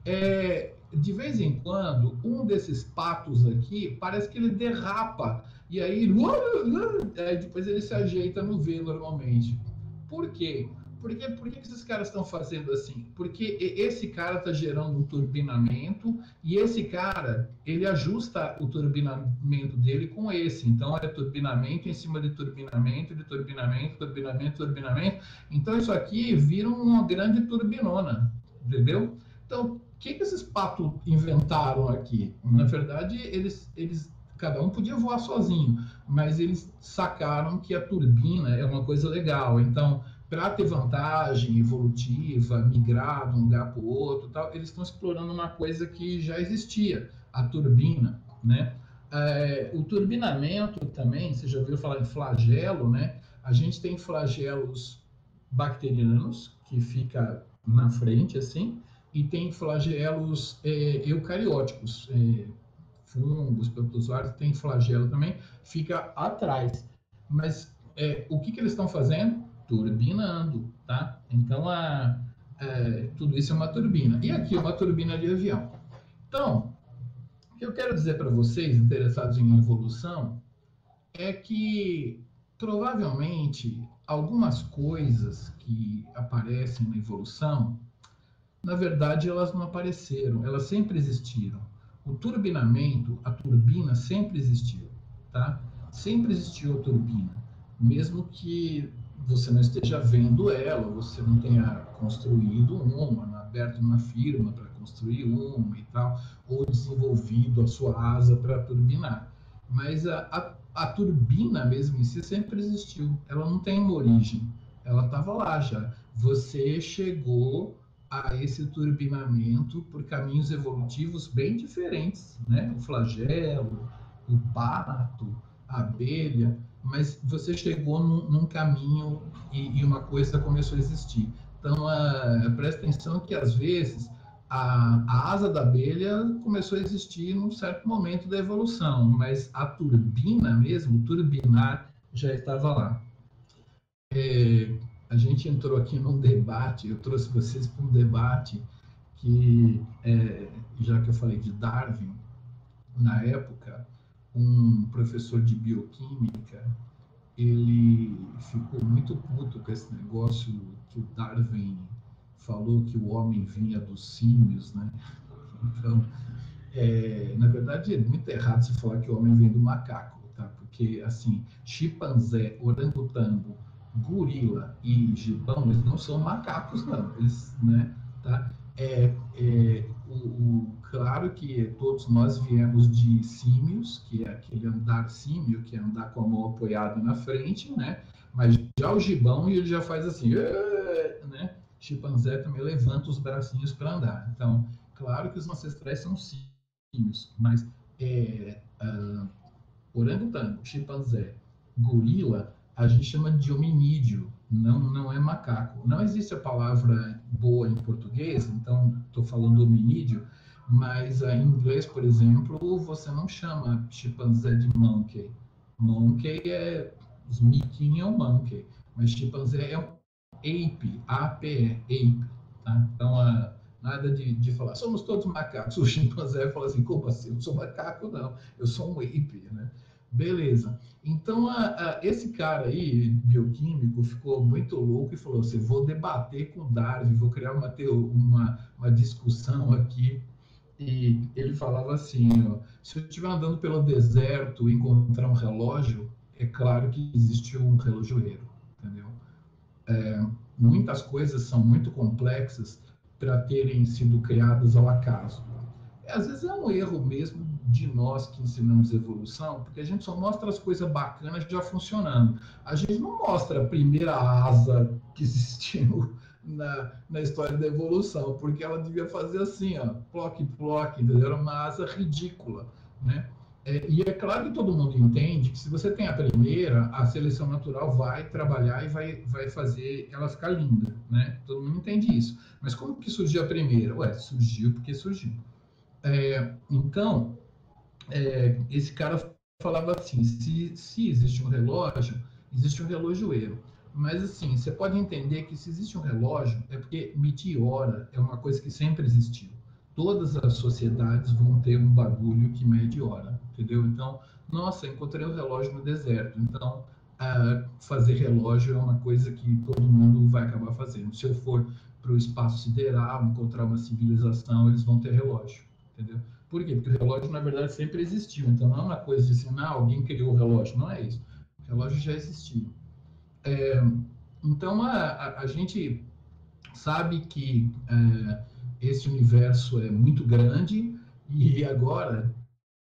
É, de vez em quando, um desses patos aqui, parece que ele derrapa. E aí, aí depois ele se ajeita no V normalmente. Por quê? Porque, por que esses caras estão fazendo assim? Porque esse cara está gerando um turbinamento e esse cara, ele ajusta o turbinamento dele com esse. Então, é turbinamento em cima de turbinamento, de turbinamento, turbinamento, turbinamento. Então, isso aqui vira uma grande turbinona, entendeu? Então, o que, que esses patos inventaram aqui? Na verdade, eles, eles, cada um podia voar sozinho, mas eles sacaram que a turbina é uma coisa legal. Então, para ter vantagem evolutiva, migrar de um lugar para o outro, tal, eles estão explorando uma coisa que já existia, a turbina, né? É, o turbinamento também, você já ouviu falar em flagelo, né? A gente tem flagelos bacterianos, que fica na frente, assim, e tem flagelos é, eucarióticos, é, fungos, protozoários, tem flagelo também, fica atrás. Mas é, o que, que eles estão fazendo? Turbinando, tá? Então, a, a, tudo isso é uma turbina. E aqui uma turbina de avião. Então, o que eu quero dizer para vocês, interessados em evolução, é que, provavelmente, algumas coisas que aparecem na evolução, na verdade, elas não apareceram, elas sempre existiram. O turbinamento, a turbina sempre existiu, tá? Sempre existiu a turbina, mesmo que você não esteja vendo ela, você não tenha construído uma, aberto uma firma para construir uma e tal, ou desenvolvido a sua asa para turbinar. Mas a, a, a turbina mesmo em si sempre existiu, ela não tem uma origem, ela estava lá já. Você chegou a esse turbinamento por caminhos evolutivos bem diferentes, né? O flagelo, o pato, a abelha, mas você chegou num, num caminho e, e uma coisa começou a existir. Então, a, presta atenção que, às vezes, a, a asa da abelha começou a existir num certo momento da evolução, mas a turbina mesmo, o turbinar, já estava lá. É, a gente entrou aqui num debate, eu trouxe vocês para um debate que, é, já que eu falei de Darwin, na época, um professor de bioquímica, ele ficou muito puto com esse negócio que o Darwin falou que o homem vinha dos símios, né? Então, é, na verdade, é muito errado se falar que o homem vem do macaco, tá? Porque, assim, chimpanzé, orangotango, gorila e gibão, eles não são macacos, não. Eles, né, tá? É, é, o, o, claro que todos nós viemos de símios, que é aquele andar símio, que é andar com a mão apoiada na frente, né? Mas já o gibão, ele já faz assim, né? Chimpanzé também levanta os bracinhos para andar. Então, claro que os ancestrais são símios, mas é, uh, orangotango, chimpanzé, gorila, a gente chama de hominídeo, não, não é macaco. Não existe a palavra boa em português, então estou falando hominídeo, mas uh, em inglês, por exemplo, você não chama chimpanzé de monkey. Monkey é, os miquinhos é um monkey, mas chimpanzé é um ape, A P E, ape, tá? Então, uh, nada de, de falar, somos todos macacos. O chimpanzé fala assim, como assim? Eu sou macaco? Não, eu sou um ape, né? Beleza. Então, a, a, esse cara aí, bioquímico, ficou muito louco e falou assim, vou debater com o Darwin, vou criar uma, uma, uma discussão aqui. E ele falava assim, ó, se eu estiver andando pelo deserto e encontrar um relógio, é claro que existe um relojoeiro, entendeu? É, muitas coisas são muito complexas para terem sido criadas ao acaso. Às vezes é um erro mesmo de nós que ensinamos evolução, porque a gente só mostra as coisas bacanas já funcionando. A gente não mostra a primeira asa que existiu na, na história da evolução, porque ela devia fazer assim, ó, ploc, ploc, entendeu? Era uma asa ridícula, né? É, e é claro que todo mundo entende que se você tem a primeira, a seleção natural vai trabalhar e vai, vai fazer ela ficar linda, né? Todo mundo entende isso. Mas como que surgiu a primeira? Ué, surgiu porque surgiu. É, então, é, esse cara falava assim, se, se existe um relógio, existe um relojoeiro. Mas, assim, você pode entender que se existe um relógio, é porque medir hora é uma coisa que sempre existiu. Todas as sociedades vão ter um bagulho que mede hora, entendeu? Então, nossa, encontrei um relógio no deserto. Então, ah, fazer relógio é uma coisa que todo mundo vai acabar fazendo. Se eu for para o espaço sideral, encontrar uma civilização, eles vão ter relógio. Entendeu? Por quê? Porque o relógio, na verdade, sempre existiu. Então, não é uma coisa de assim, ah, alguém criou o relógio. Não é isso. O relógio já existia. É, então, a, a, a gente sabe que é, esse universo é muito grande e agora,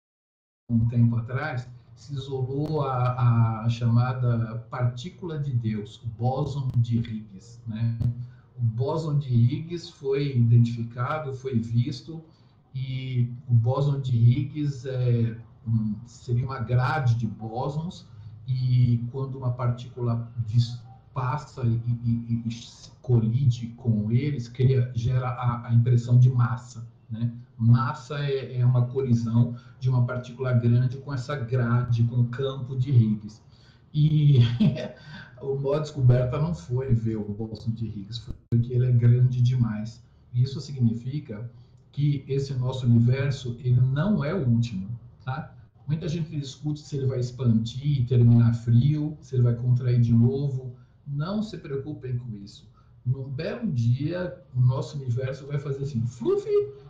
um tempo atrás, se isolou a, a chamada partícula de Deus, o bóson de Higgs, né? O bóson de Higgs foi identificado, foi visto, e o bóson de Higgs é, um, seria uma grade de bósons, e quando uma partícula passa e, e, e colide com eles, cria, gera a, a impressão de massa, né? Massa é, é uma colisão de uma partícula grande com essa grade, com o campo de Higgs. E a descoberta não foi ver o bóson de Higgs, foi que ele é grande demais. Isso significa que esse nosso universo ele não é o último, tá? Muita gente discute se ele vai expandir e terminar frio, se ele vai contrair de novo. Não se preocupem com isso. Num belo dia, o nosso universo vai fazer assim, fluffy,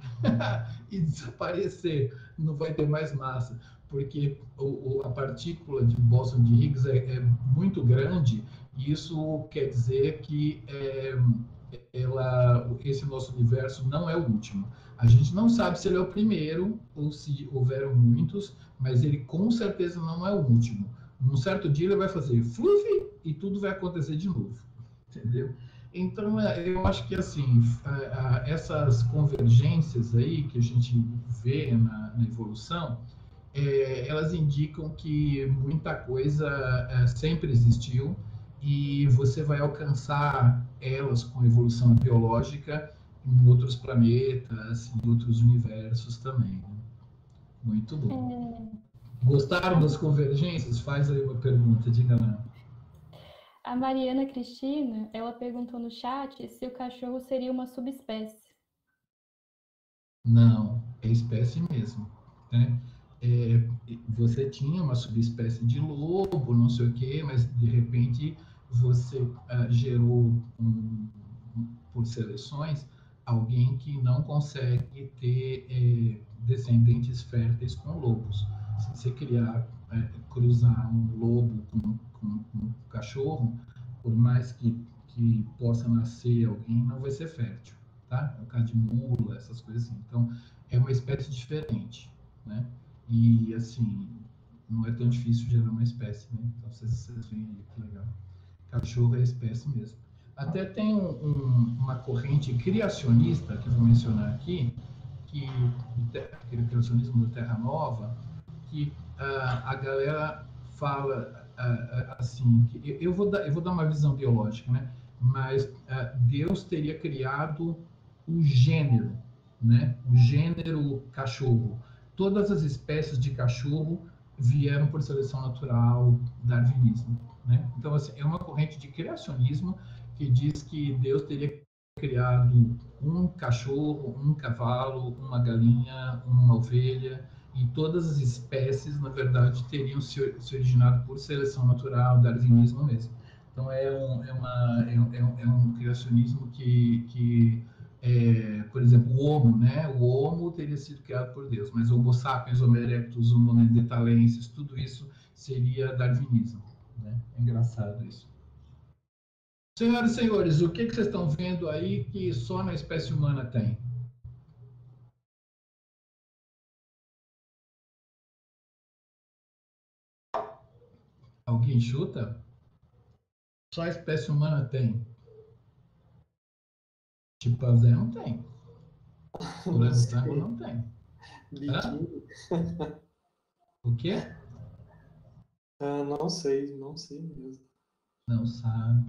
e desaparecer. Não vai ter mais massa, porque o, o, a partícula de bóson de Higgs é, é muito grande, e isso quer dizer que é, ela, esse nosso universo não é o último. A gente não sabe se ele é o primeiro ou se houveram muitos, mas ele com certeza não é o último. Num certo dia ele vai fazer fluffy e tudo vai acontecer de novo, entendeu? Então, eu acho que, assim, essas convergências aí que a gente vê na, na evolução, é, elas indicam que muita coisa é, sempre existiu e você vai alcançar elas com evolução biológica em outros planetas, em outros universos também. Né? Muito bom. É... Gostaram das convergências? Faz aí uma pergunta, diga lá. A Mariana Cristina, ela perguntou no chat se o cachorro seria uma subespécie. Não, é espécie mesmo, né? É, você tinha uma subespécie de lobo, não sei o quê, mas de repente você uh, gerou, um, por seleções, alguém que não consegue ter é, descendentes férteis com lobos. Se você criar, é, cruzar um lobo com, com, com um cachorro, por mais que, que possa nascer alguém, não vai ser fértil, tá? É o caso de mula, essas coisas assim. Então, é uma espécie diferente, né? E, assim, não é tão difícil gerar uma espécie, né? Então, vocês, vocês veem aí, que legal. Cachorro é espécie mesmo. Até tem um, um, uma corrente criacionista, que eu vou mencionar aqui, que aquele criacionismo da Terra Nova, que uh, a galera fala uh, assim, que eu vou dar, eu vou dar uma visão biológica, né? Mas uh, Deus teria criado o gênero, né? O gênero cachorro. Todas as espécies de cachorro vieram por seleção natural, darwinismo, né? Então, assim, é uma corrente de criacionismo que diz que Deus teria criado um cachorro, um cavalo, uma galinha, uma ovelha, e todas as espécies, na verdade, teriam se, se originado por seleção natural, darwinismo mesmo. Então, é um, é uma, é um, é um criacionismo que, que É, por exemplo, o Homo, né? O Homo teria sido criado por Deus, mas Homo sapiens, Homo erectus, Homo neanderthalensis, tudo isso seria darwinismo, né? É engraçado isso. Senhoras e senhores, o que, que vocês estão vendo aí que só na espécie humana tem? Alguém chuta? Só a espécie humana tem. Chimpanzé não tem. Orangotango não tem. Biquíni? O quê? Ah, não sei, não sei mesmo. Não sabe.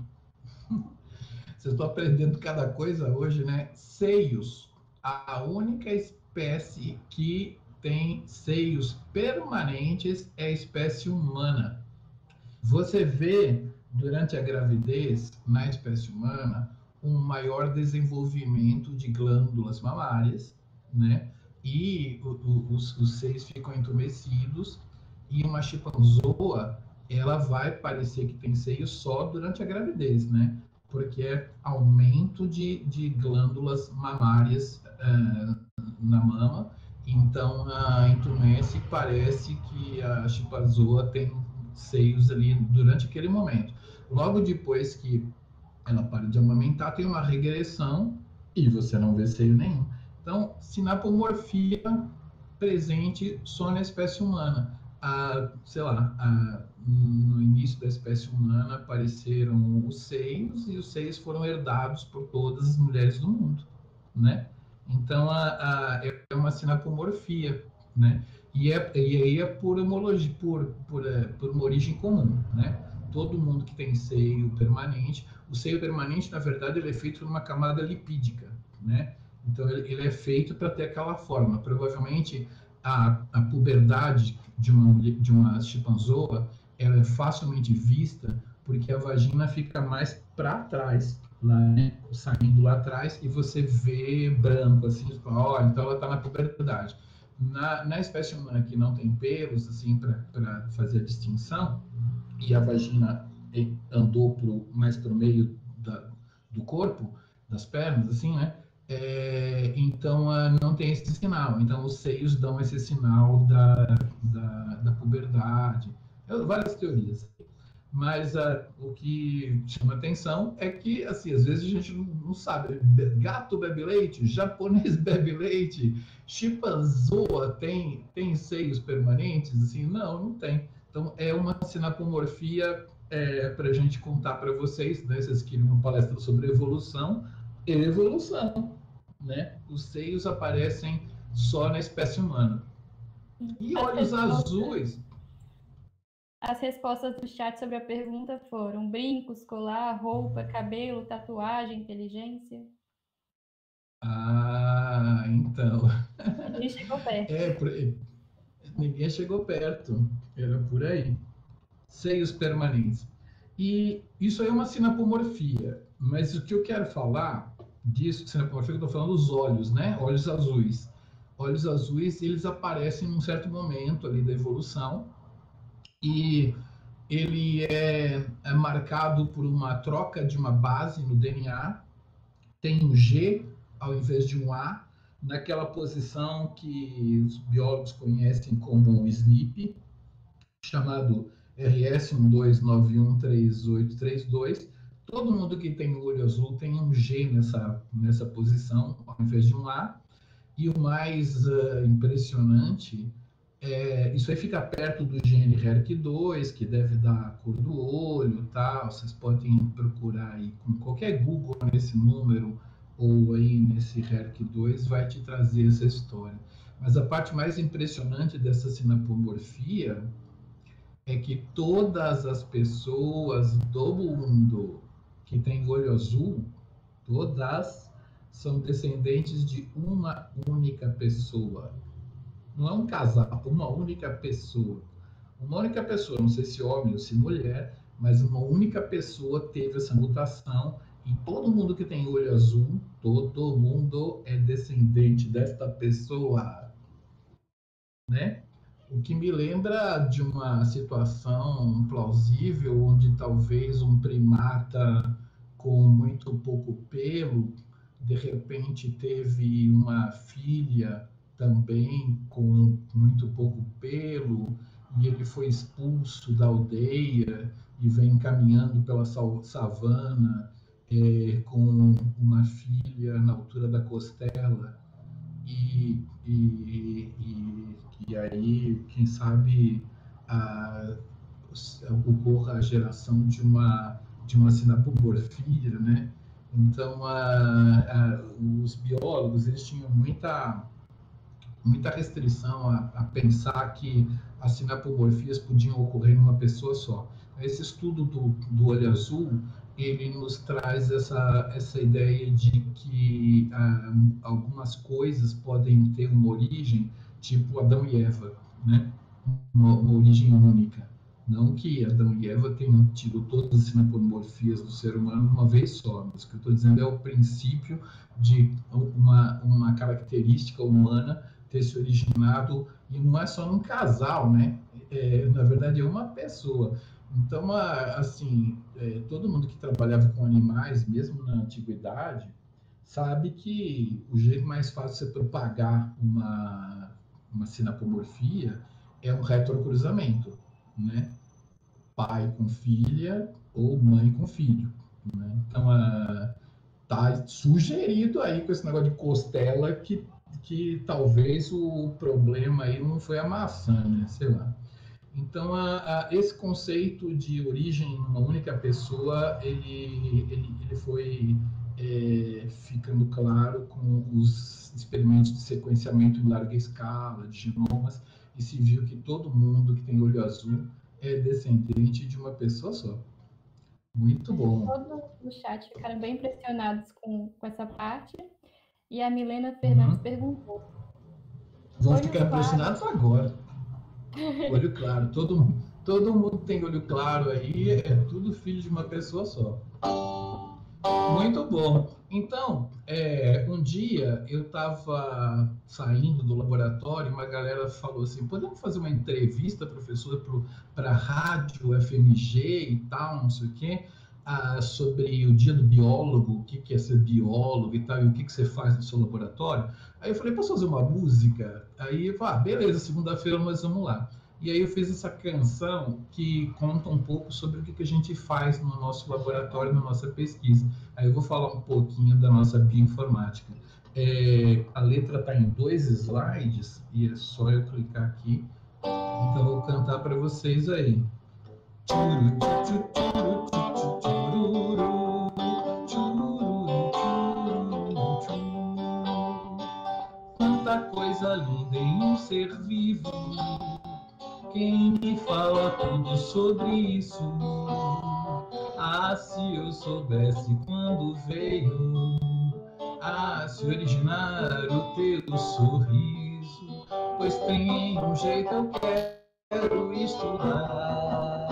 Vocês estão aprendendo cada coisa hoje, né? Seios. A única espécie que tem seios permanentes é a espécie humana. Você vê, durante a gravidez, na espécie humana, um maior desenvolvimento de glândulas mamárias, né? E o, o, os, os seios ficam entumecidos, e uma chimpanzoa, ela vai parecer que tem seio só durante a gravidez, né? Porque é aumento de, de glândulas mamárias uh, na mama, então uh, entumece e parece que a chimpanzoa tem seios ali durante aquele momento. Logo depois que ela para de amamentar, tem uma regressão e você não vê seio nenhum. Então, sinapomorfia presente só na espécie humana. Ah, sei lá, ah, no início da espécie humana apareceram os seios e os seios foram herdados por todas as mulheres do mundo, né? Então, a, a, é uma sinapomorfia, né? E, é, e aí é por homologia, por, por, é, por uma origem comum, né? Todo mundo que tem seio permanente, o seio permanente, na verdade, ele é feito por uma camada lipídica, né? Então, ele, ele é feito para ter aquela forma. Provavelmente, a, a puberdade de uma, de uma chimpanzoa, ela é facilmente vista porque a vagina fica mais para trás, lá, né? Saindo lá atrás, e você vê branco, assim, ó, então ela está na puberdade. Na, na espécie humana que não tem pelos, assim, para fazer a distinção, e a vagina andou pro, mais para o meio da, do corpo, das pernas, assim, né? É, então, uh, não tem esse sinal. Então, os seios dão esse sinal da, da, da puberdade. Eu, várias teorias. Mas uh, o que chama atenção é que, assim, às vezes a gente não, não sabe. Gato bebe leite, japonês bebe leite, chimpanzoa tem, tem seios permanentes? Assim, não, não tem. Então, é uma sinapomorfia é, para a gente contar para vocês, né? Vocês queriam uma palestra sobre evolução, evolução, né? Os seios aparecem só na espécie humana. E As olhos respostas, azuis... As respostas do chat sobre a pergunta foram brincos, colar, roupa, cabelo, tatuagem, inteligência. Ah, então... Ninguém chegou perto. É, ninguém chegou perto, era por aí. Seios permanentes. E isso aí é uma sinapomorfia, mas o que eu quero falar disso, sinapomorfia, eu estou falando dos olhos, né? Olhos azuis. Olhos azuis, eles aparecem num certo momento ali da evolução, e ele é, é marcado por uma troca de uma base no D N A, tem um G ao invés de um A, naquela posição que os biólogos conhecem como S N P, chamado R S um dois nove um três oito três dois. Todo mundo que tem olho azul tem um G nessa, nessa posição, ao invés de um A. E o mais uh, impressionante, é, isso aí fica perto do gene H E R C dois, que deve dar a cor do olho, tal. Vocês podem procurar aí com qualquer Google nesse número, ou aí nesse H E R C dois, vai te trazer essa história. Mas a parte mais impressionante dessa sinapomorfia é que todas as pessoas do mundo que têm olho azul, todas são descendentes de uma única pessoa. Não é um casal, uma única pessoa. Uma única pessoa, não sei se homem ou se mulher, mas uma única pessoa teve essa mutação, e todo mundo que tem olho azul, todo mundo é descendente desta pessoa, né? O que me lembra de uma situação plausível onde talvez um primata com muito pouco pelo de repente teve uma filha também com muito pouco pelo, e ele foi expulso da aldeia e vem caminhando pela savana é, com uma filha na altura da costela, e, e, e, e aí, quem sabe, a, ocorra a geração de uma, de uma sinapomorfia, né? Então, a, a, os biólogos, eles tinham muita, muita restrição a, a pensar que as sinapomorfias podiam ocorrer numa pessoa só. Esse estudo do, do olho azul, ele nos traz essa, essa ideia de que ah, algumas coisas podem ter uma origem, tipo Adão e Eva, né? Uma, uma origem única. Não que Adão e Eva tenham tido todas as sinapomorfias do ser humano de uma vez só, mas o que eu estou dizendo é o princípio de uma, uma característica humana ter se originado, e não é só num casal, né? É, na verdade, é uma pessoa. Então, assim, é, todo mundo que trabalhava com animais, mesmo na antiguidade, sabe que o jeito mais fácil de você propagar uma, uma sinapomorfia é um retrocruzamento, né? Pai com filha ou mãe com filho, né? Então, a, tá sugerido aí com esse negócio de costela que, que talvez o problema aí não foi a maçã, né? Sei lá. Então, a, a, esse conceito de origem numa única pessoa, ele, ele, ele foi é, ficando claro com os experimentos de sequenciamento em larga escala, de genomas, e se viu que todo mundo que tem olho azul é descendente de uma pessoa só. Muito bom. Todos no chat ficaram bem impressionados com, com essa parte. E a Milena Fernandes uhum. perguntou. Vão ficar impressionados agora. Olho claro. Todo, todo mundo tem olho claro aí. É tudo filho de uma pessoa só. Muito bom. Então, é, um dia eu estava saindo do laboratório e uma galera falou assim, podemos fazer uma entrevista, professor, para a rádio F M G e tal, não sei o quê, ah, sobre o dia do biólogo, o que, que é ser biólogo e tal, e o que, que você faz no seu laboratório. Aí eu falei, posso fazer uma música? Aí eu falei, ah, beleza, segunda-feira nós vamos lá. E aí eu fiz essa canção que conta um pouco sobre o que a gente faz no nosso laboratório, na nossa pesquisa. Aí eu vou falar um pouquinho da nossa bioinformática. É, a letra está em dois slides e é só eu clicar aqui. Então eu vou cantar para vocês aí. Quanta coisa linda em um ser vivo. Quem me fala tudo sobre isso? Ah, se eu soubesse quando veio a se originar o teu sorriso, pois tem um jeito eu quero estudar.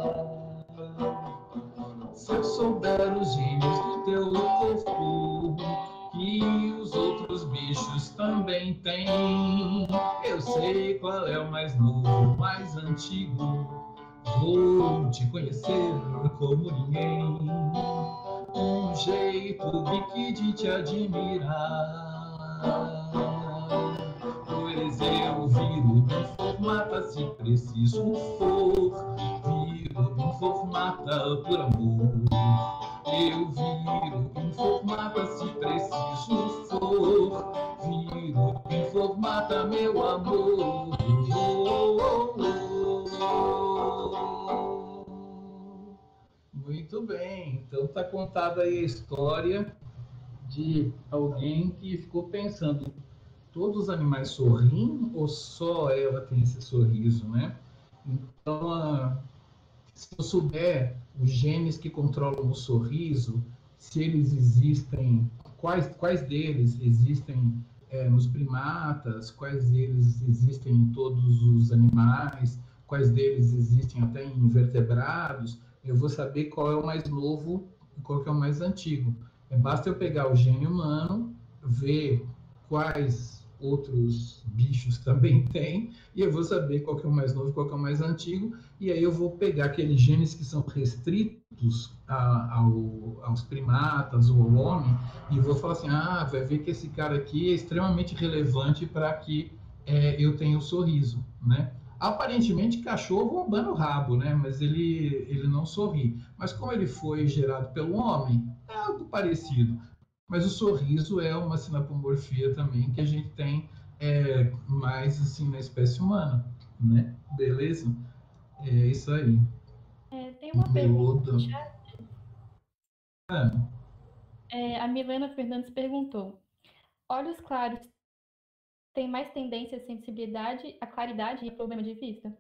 Se eu souber os genes do teu corpo, que os outros bichos também têm, eu sei qual é o mais novo, o mais antigo. Vou te conhecer como ninguém. Um jeito bique de te admirar. Pois eu viro bem formata se preciso for. Viro bem formata por amor. Eu viro bem formata se preciso for. Viro bem formata, meu amor. Oh, oh, oh, oh. Muito bem, então está contada aí a história de alguém que ficou pensando, todos os animais sorriem ou só ela tem esse sorriso, né? Então, se eu souber os genes que controlam o sorriso, se eles existem, quais, quais deles existem é, nos primatas, quais deles existem em todos os animais, quais deles existem até em invertebrados, eu vou saber qual é o mais novo e qual que é o mais antigo. É, basta eu pegar o gene humano, ver quais outros bichos também têm, e eu vou saber qual que é o mais novo, qual que é o mais antigo, e aí eu vou pegar aqueles genes que são restritos a, ao, aos primatas ou ao homem, e vou falar assim, ah, vai ver que esse cara aqui é extremamente relevante para que é, eu tenha o sorriso, né? Aparentemente, cachorro abana o rabo, né? Mas ele, ele não sorri. Mas como ele foi gerado pelo homem, é algo parecido. Mas o sorriso é uma sinapomorfia também que a gente tem é, mais assim na espécie humana, né? Beleza? É isso aí. É, tem uma pergunta no chat. Ah, É, a Milena Fernandes perguntou: olhos claros têm mais tendência à sensibilidade, à claridade e problema de vista?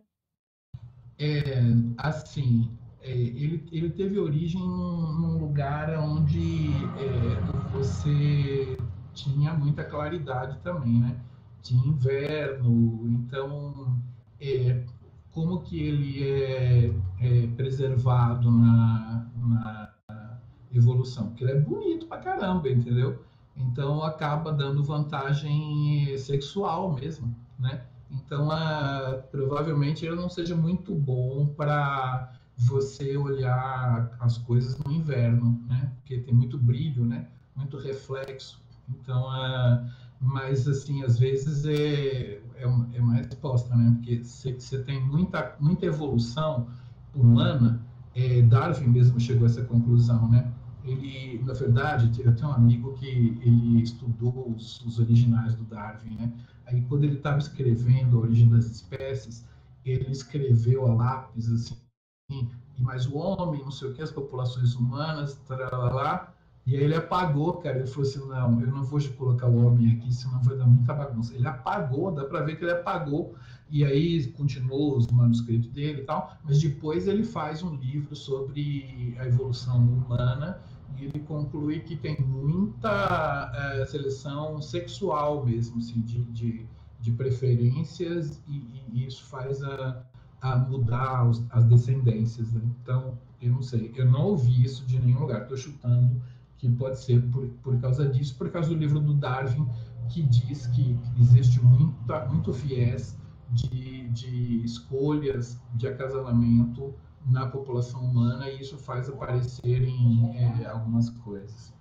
é, assim, é, ele, ele teve origem num, num lugar onde é, você tinha muita claridade também, né? Tinha inverno, então é, como que ele é, é preservado na, na evolução? Porque ele é bonito pra caramba, entendeu? Então acaba dando vantagem sexual mesmo, né? Então, ah, provavelmente ele não seja muito bom para você olhar as coisas no inverno, né? Porque tem muito brilho, né? Muito reflexo. Então, ah, mas assim, às vezes é, é, é uma resposta, né? Porque você, você tem muita, muita evolução humana, é, Darwin mesmo chegou a essa conclusão, né? Ele, na verdade, eu tenho um amigo que ele estudou os, os originais do Darwin, né? Aí, quando ele estava escrevendo a origem das espécies, ele escreveu a lápis, assim, e mais o homem, não sei o que, as populações humanas, lá. E aí ele apagou, cara. Ele falou assim: não, eu não vou colocar o homem aqui, senão vai dar muita bagunça. Ele apagou, dá para ver que ele apagou. E aí continuou os manuscritos dele e tal. Mas depois ele faz um livro sobre a evolução humana. E ele conclui que tem muita é, seleção sexual mesmo, assim, de, de, de preferências, e, e isso faz a, a mudar os, as descendências, né? Então, eu não sei, eu não ouvi isso de nenhum lugar, estou chutando que pode ser por, por causa disso, por causa do livro do Darwin, que diz que existe muita, muito viés de, de escolhas de acasalamento na população humana, e isso faz aparecerem é, algumas coisas.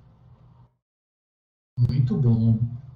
Muito bom.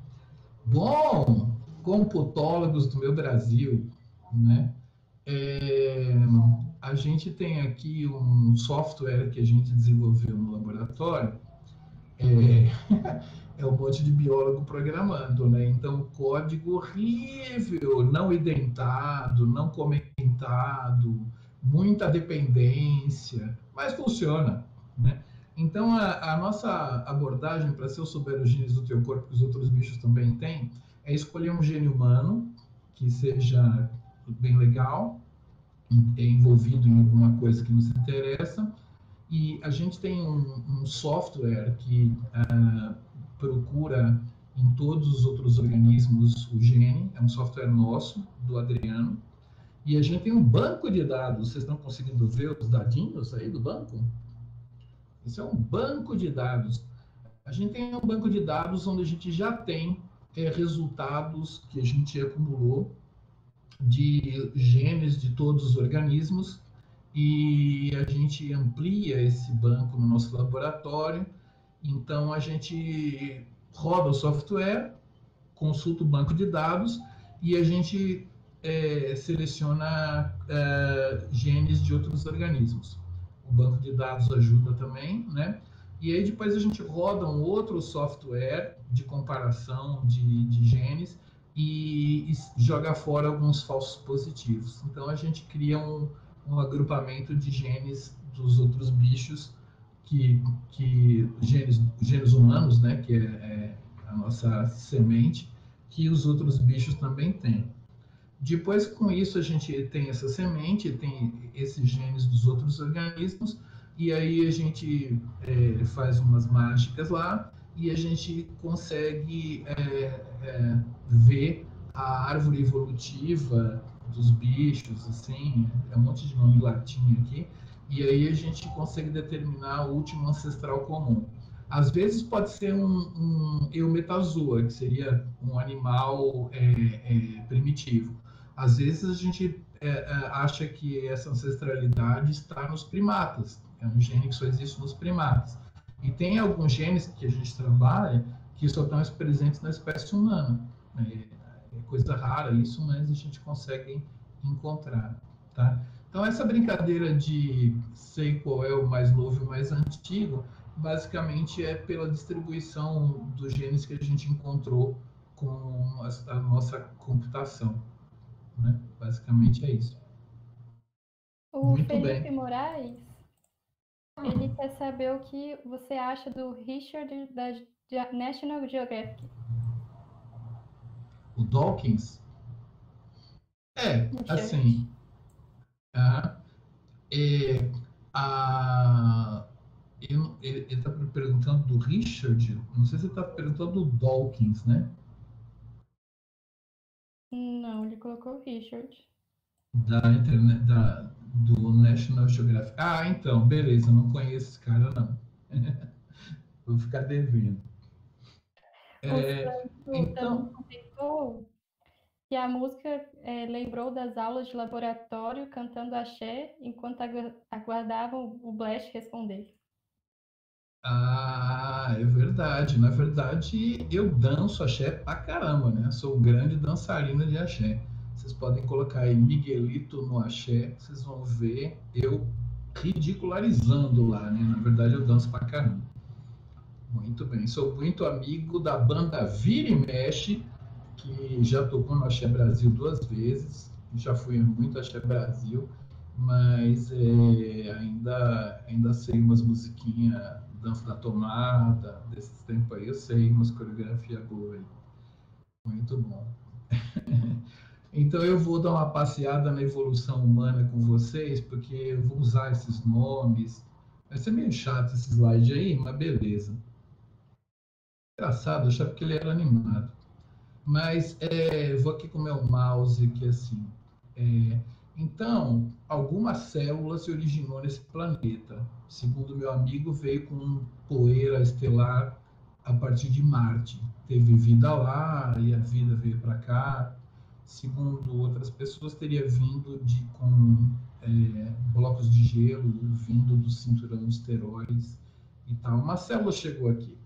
Bom, computólogos do meu Brasil, né? É, a gente tem aqui um software que a gente desenvolveu no laboratório, é, é um monte de biólogo programando, né? Então, código horrível, não identado, não comentado, muita dependência, mas funciona, né? Então, a, a nossa abordagem, para se eu souber os genes do teu corpo, que os outros bichos também têm, é escolher um gene humano que seja bem legal, envolvido em alguma coisa que nos interessa, e a gente tem um, um software que uh, procura em todos os outros organismos o gene, é um software nosso, do Adriano, e a gente tem um banco de dados. Vocês estão conseguindo ver os dadinhos aí do banco? Isso é um banco de dados. A gente tem um banco de dados onde a gente já tem é, resultados que a gente acumulou de genes de todos os organismos, e a gente amplia esse banco no nosso laboratório. Então, a gente roda o software, consulta o banco de dados e a gente é, seleciona é, genes de outros organismos. O banco de dados ajuda também, né? E aí depois a gente roda um outro software de comparação de, de genes e, e joga fora alguns falsos positivos. Então, a gente cria um, um agrupamento de genes dos outros bichos, que, que genes, genes humanos, né, que é, é a nossa semente, que os outros bichos também têm. Depois, com isso, a gente tem essa semente, tem esses genes dos outros organismos, e aí a gente é, faz umas mágicas lá, e a gente consegue é, é, ver a árvore evolutiva dos bichos, assim, é um monte de nome latim aqui, e aí a gente consegue determinar o último ancestral comum. Às vezes pode ser um, um eumetazoa, que seria um animal é, é, primitivo. Às vezes a gente é, é, acha que essa ancestralidade está nos primatas, é um gene que só existe nos primatas. E tem alguns genes que a gente trabalha que só estão presentes na espécie humana. É, é coisa rara isso, mas a gente consegue encontrar, tá? Então, essa brincadeira de sei qual é o mais novo e o mais antigo, basicamente é pela distribuição dos genes que a gente encontrou com a, a nossa computação, né? Basicamente é isso. O Muito Felipe bem. Moraes, ele quer saber o que você acha do Richard da National Geographic. O Dawkins? É, Richard. assim... Uh, é, a, ele está perguntando do Richard, não sei se ele está perguntando do Dawkins, né? Não, ele colocou Richard. Da internet, da, do National Geographic. Ah, então, beleza, não conheço esse cara, não. Vou ficar devendo. É, o então... comentou que a música é, lembrou das aulas de laboratório cantando axé enquanto aguardavam o Blash responder. Ah, é verdade. Na verdade, eu danço axé pra caramba, né? Sou grande dançarina de axé. Vocês podem colocar aí Miguelito no axé, vocês vão ver eu ridicularizando lá, né? Na verdade, eu danço pra caramba. Muito bem. Sou muito amigo da banda Vira e Mexe, que já tocou no Axé Brasil duas vezes. Já fui muito Axé Brasil, mas é, ainda, ainda sei umas musiquinhas, Dança da Tomada, desses tempos aí, eu sei umas coreografias boas aí. Muito bom. Então eu vou dar uma passeada na evolução humana com vocês, porque eu vou usar esses nomes. Vai ser meio chato esse slide aí, mas beleza. Engraçado, eu achava que ele era animado. Mas é, vou aqui com o meu mouse aqui assim. É, então, algumas células se originou nesse planeta. Segundo meu amigo, veio com poeira estelar a partir de Marte. Teve vida lá e a vida veio para cá. Segundo outras pessoas, teria vindo de com é, blocos de gelo vindo do cinturão de esteroides e tal. Uma célula chegou aqui.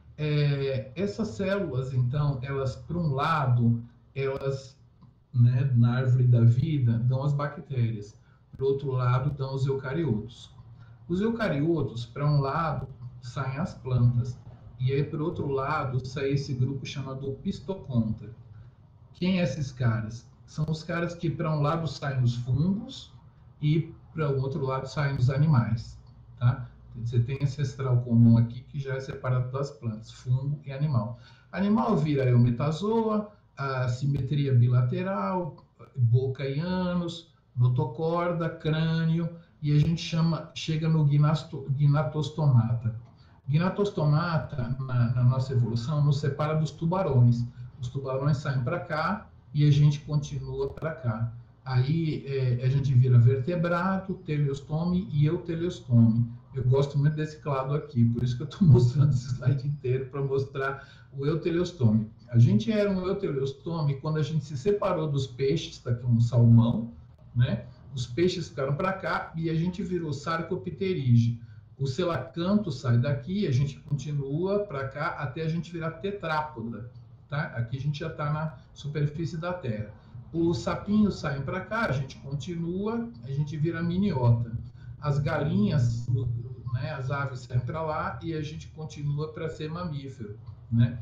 É, essas células, então, elas, por um lado, elas, né, na árvore da vida, dão as bactérias. Por outro lado, dão os eucariotos. Os eucariotos, para um lado, saem as plantas. E aí, por outro lado, sai esse grupo chamado pistoconta. Quem é esses caras? São os caras que, para um lado, saem os fungos e, para o outro lado, saem os animais, tá? Você tem ancestral comum aqui que já é separado das plantas, fungo e animal. Animal vira eumetazoa, a simetria bilateral, boca e ânus, notocorda, crânio, e a gente chama, chega no gnatostomata. Gnatostomata, na, na nossa evolução, nos separa dos tubarões. Os tubarões saem para cá e a gente continua para cá. Aí é, a gente vira vertebrado, teleostome e euteleostome. Eu gosto muito desse clado aqui, por isso que eu estou mostrando esse slide inteiro para mostrar o euteleostome. A gente era um euteleostome quando a gente se separou dos peixes, está aqui um salmão, né? Os peixes ficaram para cá e a gente virou sarcopterígio. O selacanto sai daqui, a gente continua para cá até a gente virar tetrápoda, tá? Aqui a gente já está na superfície da Terra. Os sapinhos saem para cá, a gente continua, a gente vira miniota. As galinhas, né, as aves saem para lá e a gente continua para ser mamífero, né?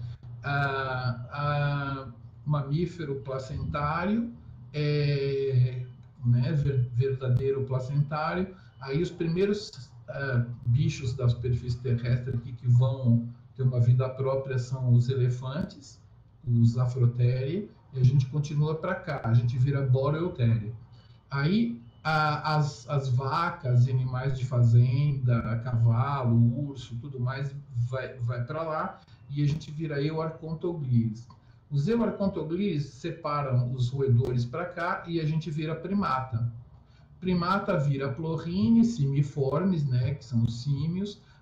Ah, ah, mamífero placentário, é, né, verdadeiro placentário. Aí os primeiros ah, bichos da superfície terrestre aqui que vão ter uma vida própria são os elefantes, os afrotéria, e a gente continua para cá, a gente vira boreotéria. Aí a, as, as vacas, animais de fazenda, cavalo, urso, tudo mais, vai, vai para lá e a gente vira euarcontoglires. Os euarcontoglires separam os roedores para cá e a gente vira primata. Primata vira plorrine, simiformes, né, que são os símios.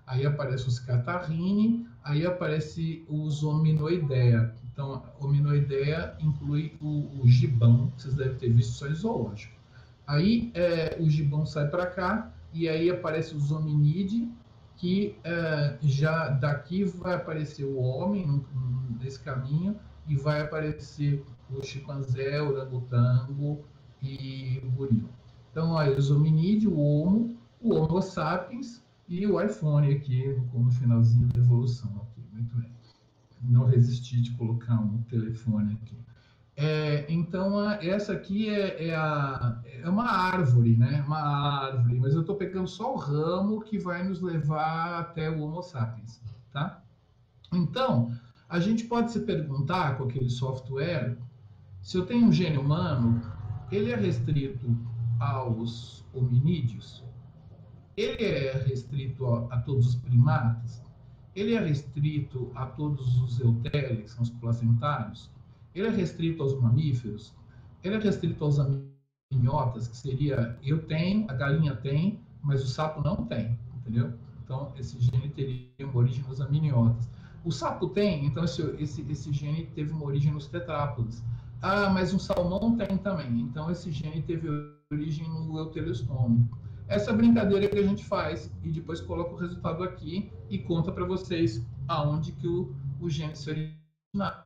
aí aparece os catarrhini, aí aparece os hominoidea. Então, hominoidea inclui o, o gibão, que vocês devem ter visto só em zoológico. Aí é, o gibão sai para cá, e aí aparece os hominídeos, que é, já daqui vai aparecer o homem nesse caminho, e vai aparecer o chimpanzé, o orangotango e o gorila. Então, aí os hominídeos, o Homo, o Homo sapiens e o iPhone aqui no finalzinho da evolução. Aqui. Muito bem. Não resisti de colocar um telefone aqui. É, então, a, essa aqui é, é, a, é uma árvore, né? Uma árvore, mas eu estou pegando só o ramo que vai nos levar até o Homo sapiens, tá? Então, a gente pode se perguntar com aquele software, se eu tenho um gene humano, ele é restrito aos hominídeos? Ele é restrito a, a todos os primatas? Ele é restrito a todos os eutérios, que são os placentários? Ele é restrito aos mamíferos? Ele é restrito aos amniotas, que seria, eu tenho, a galinha tem, mas o sapo não tem, entendeu? Então, esse gene teria uma origem nos amniotas. O sapo tem, então esse, esse, esse gene teve uma origem nos tetrápodes. Ah, mas um salmão tem também, então esse gene teve origem no euteriostome. Essa brincadeira que a gente faz, e depois coloca o resultado aqui e conta para vocês aonde que o, o gene se originaram.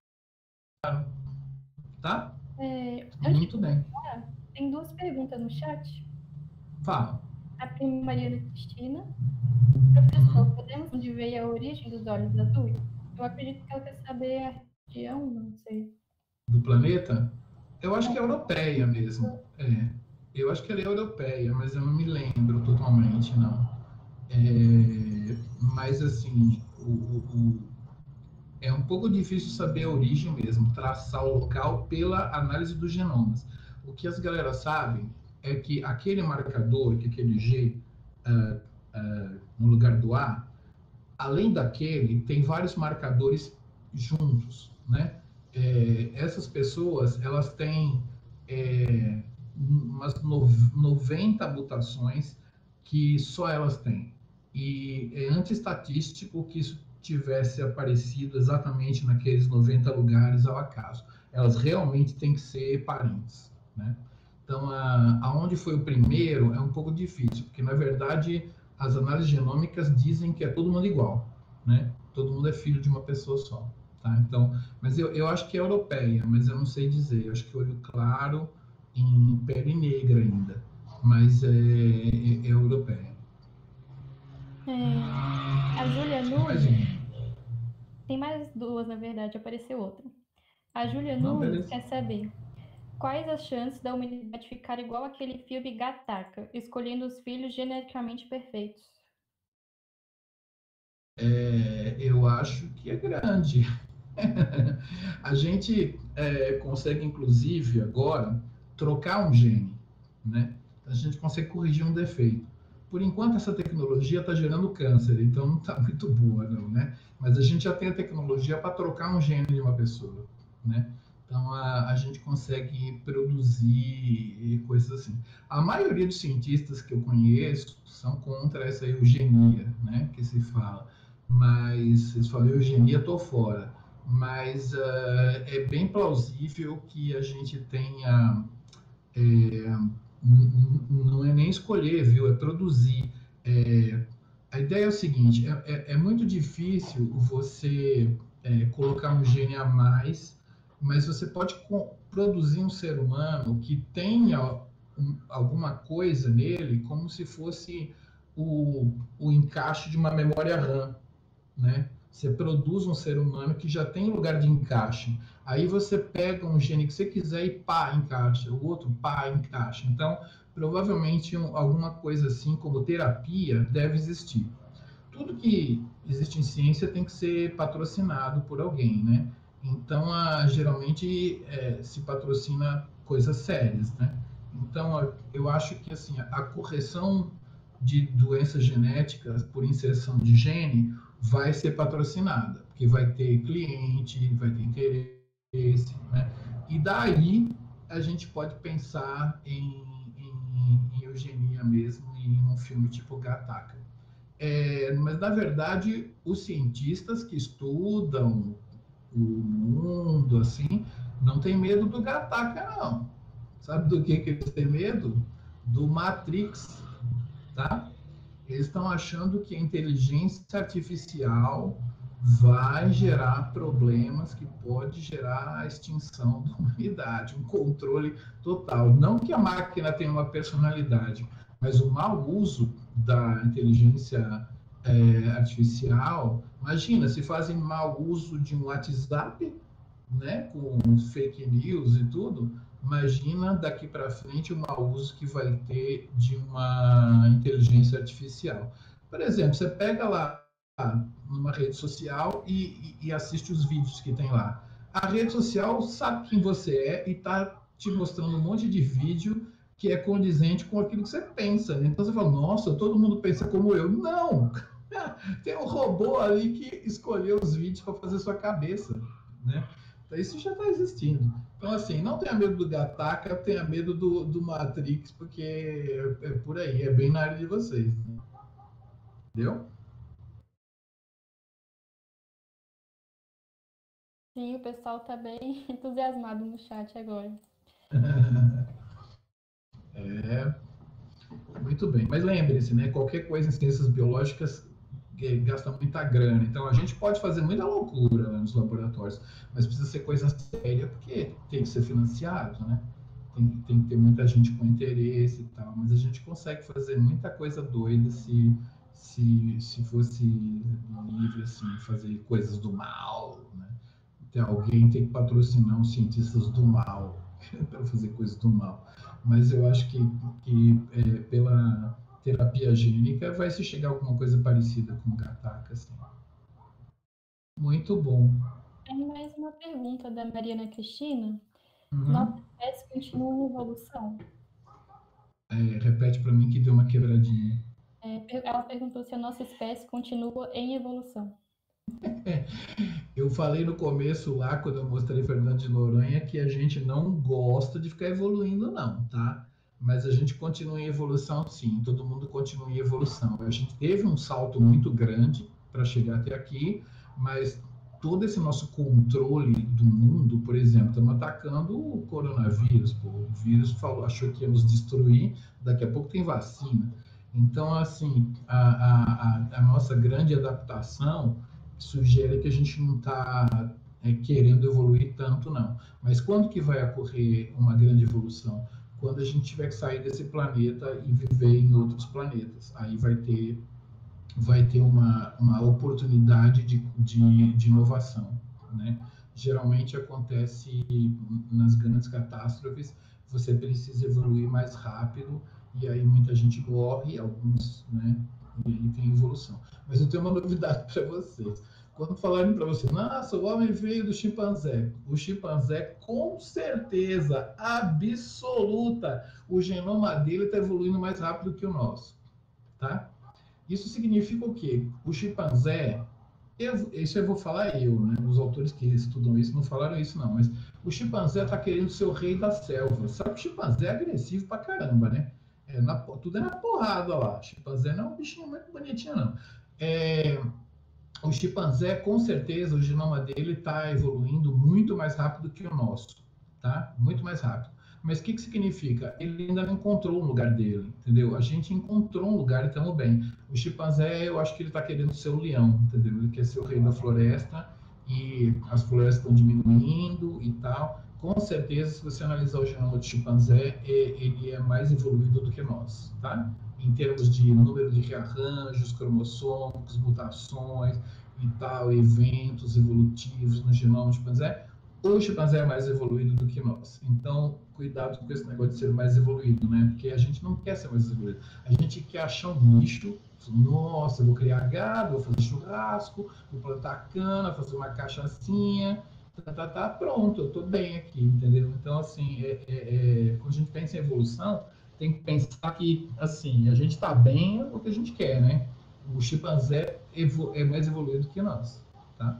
Tá? É, Muito bem. Tem duas perguntas no chat. Fala. A prima Mariana Cristina. Professor, podemos onde veio a origem dos olhos azuis? Eu acredito que ela quer saber a região, não sei. Do planeta? Eu acho que é europeia mesmo. É. Eu acho que ela é europeia, mas eu não me lembro totalmente, não. É, mas, assim, o, o, é um pouco difícil saber a origem mesmo, traçar o local pela análise dos genomas. O que as galera sabem é que aquele marcador, que aquele G, uh, uh, no lugar do A, além daquele, tem vários marcadores juntos, né? É, essas pessoas, elas têm é, umas noventa mutações que só elas têm. E é antiestatístico que isso tivesse aparecido exatamente naqueles noventa lugares ao acaso. Elas realmente têm que ser parentes, né? Então, a, aonde foi o primeiro é um pouco difícil, porque, na verdade, as análises genômicas dizem que é todo mundo igual, né? Todo mundo é filho de uma pessoa só, tá? Então, mas eu, eu acho que é europeia, mas eu não sei dizer. Eu acho que olho claro em pele negra ainda, mas é, é, é europeia. É, a Júlia Nunes... um. Tem mais duas, na verdade, apareceu outra. A Júlia Não, Nunes beleza. quer saber quais as chances da humanidade ficar igual aquele filme Gattaca, escolhendo os filhos geneticamente perfeitos? É, eu acho que é grande. A gente é, consegue, inclusive, agora, trocar um gene, né? A gente consegue corrigir um defeito. Por enquanto, essa tecnologia está gerando câncer, então não está muito boa, não, né? Mas a gente já tem a tecnologia para trocar um gene de uma pessoa, né? Então, a, a gente consegue produzir coisas assim. A maioria dos cientistas que eu conheço são contra essa eugenia, né? Que se fala. Mas, vocês falam eugenia, estou fora. Mas uh, é bem plausível que a gente tenha... É, não é nem escolher, viu? É produzir. É, a ideia é o seguinte, é, é, é muito difícil você é, colocar um gene a mais, mas você pode produzir um ser humano que tenha um, alguma coisa nele, como se fosse o, o encaixe de uma memória RAM, né? Você produz um ser humano que já tem lugar de encaixe. Aí você pega um gene que você quiser e pá, encaixa. O outro, pá, encaixa. Então, provavelmente, um, alguma coisa assim, como terapia, deve existir. Tudo que existe em ciência tem que ser patrocinado por alguém, né? Então, a, geralmente, é, se patrocina coisas sérias, né? Então, eu acho que, assim, a correção de doenças genéticas por inserção de gene vai ser patrocinada, porque vai ter cliente, vai ter interesse, né? E daí a gente pode pensar em, em, em eugenia mesmo, em um filme tipo Gattaca. É, mas, na verdade, os cientistas que estudam o mundo, assim, não tem medo do Gattaca, não. Sabe do que, que eles têm medo? Do Matrix, tá? Eles estão achando que a inteligência artificial vai gerar problemas que pode gerar a extinção da humanidade, um controle total. Não que a máquina tenha uma personalidade, mas o mau uso da inteligência é, artificial. Imagina, se fazem mau uso de um WhatsApp, né, com fake news e tudo, imagina daqui para frente o mau uso que vai ter de uma inteligência artificial. Por exemplo, você pega lá numa rede social e, e, e assiste os vídeos que tem lá. A rede social sabe quem você é e está te mostrando um monte de vídeo que é condizente com aquilo que você pensa. Né? Então você fala, nossa, todo mundo pensa como eu. Não! Tem um robô ali que escolheu os vídeos para fazer sua cabeça. Né? Então, isso já está existindo. Então, assim, não tenha medo do Gattaca, tenha medo do, do Matrix, porque é, é por aí, é bem na área de vocês. Né? Entendeu? Sim, o pessoal está bem entusiasmado no chat agora. É, muito bem. Mas lembre-se, né? Qualquer coisa em ciências biológicas gasta muita grana. Então, a gente pode fazer muita loucura lá nos laboratórios, mas precisa ser coisa séria, porque tem que ser financiado, né? Tem, tem que ter muita gente com interesse e tal, mas a gente consegue fazer muita coisa doida se, se, se fosse livre, assim, fazer coisas do mal, né? Então, alguém tem que patrocinar os cientistas do mal para fazer coisas do mal. Mas eu acho que, que é, pela terapia gênica vai se chegar a alguma coisa parecida com o Gattaca, assim. Muito bom. Tem mais uma pergunta da Mariana Cristina. Nossa Uhum. espécie continua em evolução? É, repete para mim que deu uma quebradinha. É, ela perguntou se a nossa espécie continua em evolução. Eu falei no começo lá, quando eu mostrei Fernando de Noronha, que a gente não gosta de ficar evoluindo, não, tá? Mas a gente continua em evolução, sim. Todo mundo continua em evolução. A gente teve um salto muito grande para chegar até aqui, mas todo esse nosso controle do mundo, por exemplo, estamos atacando o coronavírus. Pô. O vírus falou, achou que ia nos destruir, daqui a pouco tem vacina. Então, assim, a, a, a, a nossa grande adaptação sugere que a gente não está é, querendo evoluir tanto, não. Mas quando que vai ocorrer uma grande evolução? Quando a gente tiver que sair desse planeta e viver em outros planetas. Aí vai ter, vai ter uma, uma oportunidade de, de, de inovação. Né? Geralmente acontece nas grandes catástrofes, você precisa evoluir mais rápido e aí muita gente morre, alguns, né? E aí tem evolução. Mas eu tenho uma novidade para vocês. Quando falarem para você, nossa, o homem veio do chimpanzé. O chimpanzé, com certeza absoluta, o genoma dele está evoluindo mais rápido que o nosso. Tá? Isso significa o quê? O chimpanzé, eu, isso eu vou falar eu, né? Os autores que estudam isso não falaram isso, não, mas o chimpanzé está querendo ser o rei da selva. Sabe que o chimpanzé é agressivo pra caramba, né? É na, tudo é na porrada lá. O chimpanzé não é um bichinho muito bonitinho, não. É, o chimpanzé, com certeza, o genoma dele está evoluindo muito mais rápido que o nosso, tá? Muito mais rápido. Mas o que, que significa? Ele ainda não encontrou um lugar dele, entendeu? A gente encontrou um lugar e estamos bem. O chimpanzé, eu acho que ele está querendo ser o leão, entendeu? Ele quer ser o rei da floresta e as florestas estão diminuindo e tal. Com certeza, se você analisar o genoma do chimpanzé, ele é mais evoluído do que nós, tá? Em termos de número de rearranjos cromossômicos, mutações e tal, eventos evolutivos no genoma do chimpanzé, o chimpanzé é mais evoluído do que nós. Então, cuidado com esse negócio de ser mais evoluído, né? Porque a gente não quer ser mais evoluído. A gente quer achar um nicho. Nossa, eu vou criar gado, vou fazer churrasco, vou plantar cana, fazer uma cachaçinha, tá, tá, tá, pronto, eu tô bem aqui, entendeu? Então, assim, é, é, é, quando a gente pensa em evolução, tem que pensar que, assim, a gente está bem é o que a gente quer, né? O chimpanzé é mais evoluído que nós, tá?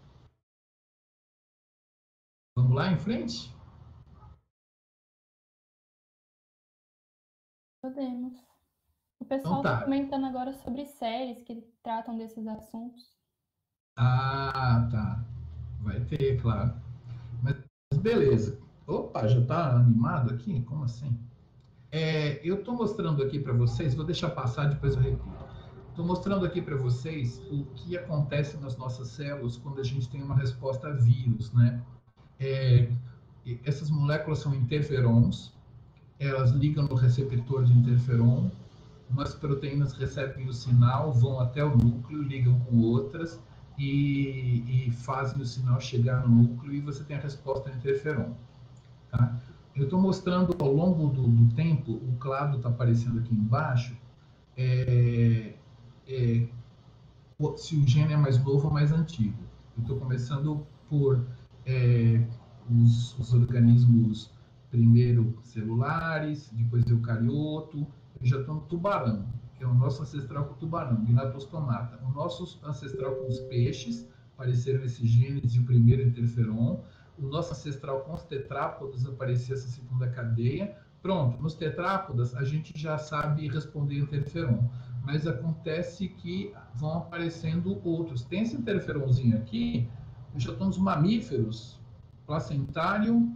Vamos lá em frente? Podemos. O pessoal está então, tá. comentando agora sobre séries que tratam desses assuntos. Ah, tá. Vai ter, claro. Mas beleza. Opa, já está animado aqui? Como assim? É, eu estou mostrando aqui para vocês, vou deixar passar, depois eu repito. Estou mostrando aqui para vocês o que acontece nas nossas células quando a gente tem uma resposta a vírus, né? É, essas moléculas são interferons, elas ligam no receptor de interferon, umas proteínas recebem o sinal, vão até o núcleo, ligam com outras e, e fazem o sinal chegar no núcleo e você tem a resposta a interferon. Tá? Eu estou mostrando ao longo do, do tempo, o clado está aparecendo aqui embaixo, é, é, se o gene é mais novo ou mais antigo. Eu estou começando por é, os, os organismos, primeiro celulares, depois eucarioto, eu já estou no tubarão, que é o nosso ancestral com o tubarão, Gnatostomata. O nosso ancestral com os peixes, apareceram esses genes e o primeiro interferon. O nosso ancestral com os tetrápodas aparecia essa segunda cadeia. Pronto, nos tetrápodas a gente já sabe responder interferon, mas acontece que vão aparecendo outros. Tem esse interferonzinho aqui, já estão os mamíferos, placentário,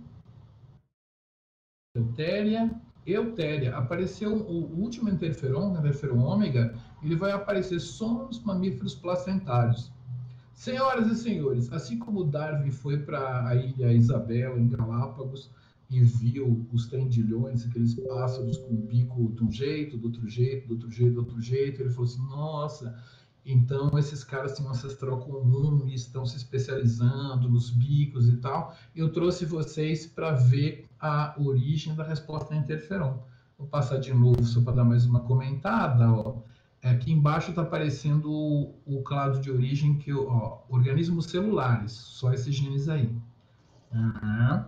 eutéria, eutéria. Apareceu o último interferon, o interferon ômega, ele vai aparecer só nos mamíferos placentários. Senhoras e senhores, assim como Darwin foi para a Ilha Isabel, em Galápagos, e viu os tendilhões, aqueles pássaros com o bico de um jeito, do outro jeito, do outro jeito, do outro jeito, ele falou assim, nossa, então esses caras têm um ancestral comum e estão se especializando nos bicos e tal. Eu trouxe vocês para ver a origem da resposta a interferon. Vou passar de novo só para dar mais uma comentada, ó. Aqui embaixo está aparecendo o, o clado de origem, que ó, organismos celulares, só esses genes aí. Uhum.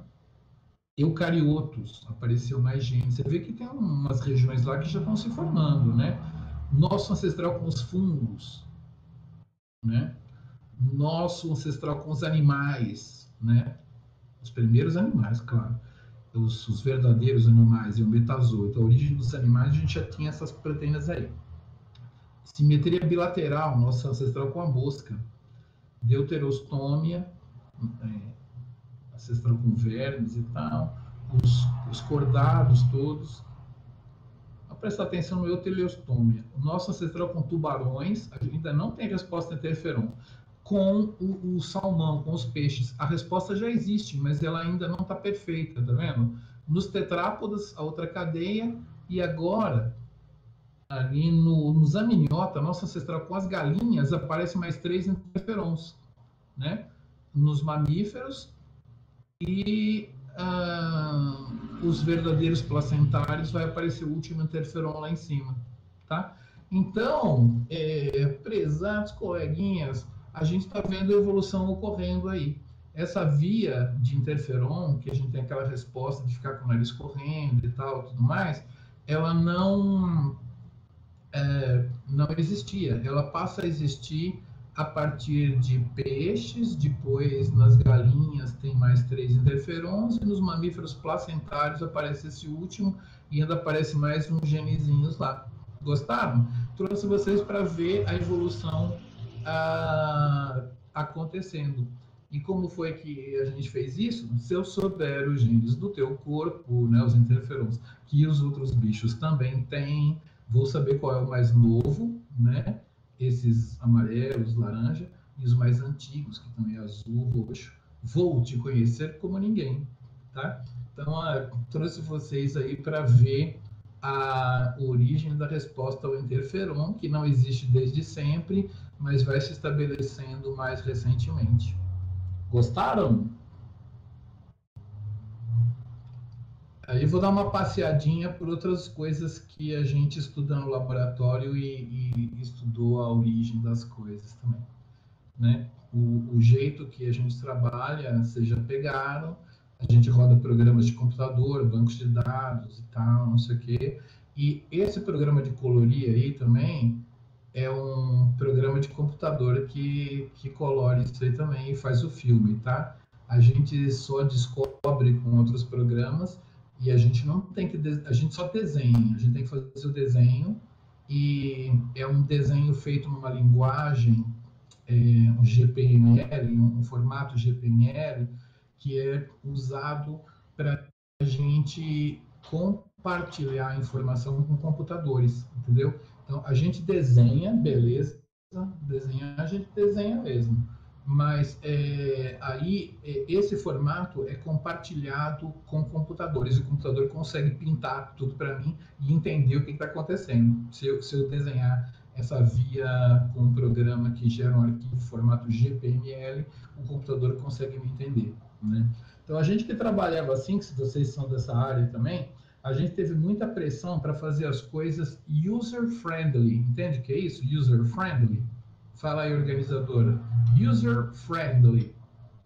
Eucariotos, apareceu mais genes. Você vê que tem umas regiões lá que já estão se formando, né? Nosso ancestral com os fungos, né? Nosso ancestral com os animais, né? Os primeiros animais, claro. Os, os verdadeiros animais e o metazoito. A origem dos animais, a gente já tinha essas proteínas aí. Simetria bilateral, nosso ancestral com a mosca. Deuterostômia, é, ancestral com vermes e tal. Os, os cordados todos. Vou prestar atenção no euteleostômia. O nosso ancestral com tubarões, ainda não tem resposta a interferon. Com o, o salmão, com os peixes, a resposta já existe, mas ela ainda não está perfeita, tá vendo? Nos tetrápodas, a outra cadeia, e agora... ali no, nos amniota, nosso ancestral com as galinhas, aparece mais três interferons, né? Nos mamíferos e ah, os verdadeiros placentários vai aparecer o último interferon lá em cima, tá? Então, é, prezados coleguinhas, a gente está vendo a evolução ocorrendo aí. Essa via de interferon, que a gente tem aquela resposta de ficar com o nariz correndo e tal, tudo mais, ela não... É, não existia. Ela passa a existir a partir de peixes, depois nas galinhas tem mais três interferons, e nos mamíferos placentários aparece esse último, e ainda aparece mais uns genezinhos lá. Gostaram? Trouxe vocês para ver a evolução ah, acontecendo. E como foi que a gente fez isso? Se eu souber os genes do teu corpo, né, os interferons, que os outros bichos também têm, vou saber qual é o mais novo, né? Esses amarelos, laranja, e os mais antigos, que estão em azul, roxo. Vou te conhecer como ninguém, tá? Então, ah, trouxe vocês aí para ver a origem da resposta ao interferon, que não existe desde sempre, mas vai se estabelecendo mais recentemente. Gostaram? Aí vou dar uma passeadinha por outras coisas que a gente estuda no laboratório e, e estudou a origem das coisas também, né? O, o jeito que a gente trabalha, vocês já pegaram, a gente roda programas de computador, bancos de dados e tal, não sei o quê. E esse programa de colorir aí também é um programa de computador que, que colore isso aí também e faz o filme, tá? A gente só descobre com outros programas. E a gente não tem que... A gente só desenha. A gente tem que fazer o desenho e é um desenho feito numa linguagem, é, um G P M L, um, um formato G P M L, que é usado para a gente compartilhar informação com computadores, entendeu? Então, a gente desenha, beleza, desenhar a gente desenha mesmo, mas é, aí esse formato é compartilhado com computadores, e o computador consegue pintar tudo para mim e entender o que está acontecendo. Se eu, se eu desenhar essa via com um programa que gera um arquivo formato G P M L, o computador consegue me entender, né? Então, a gente que trabalhava assim, que se vocês são dessa área também, a gente teve muita pressão para fazer as coisas user-friendly. Entende o que é isso? User-friendly? Fala aí, organizadora. User-friendly.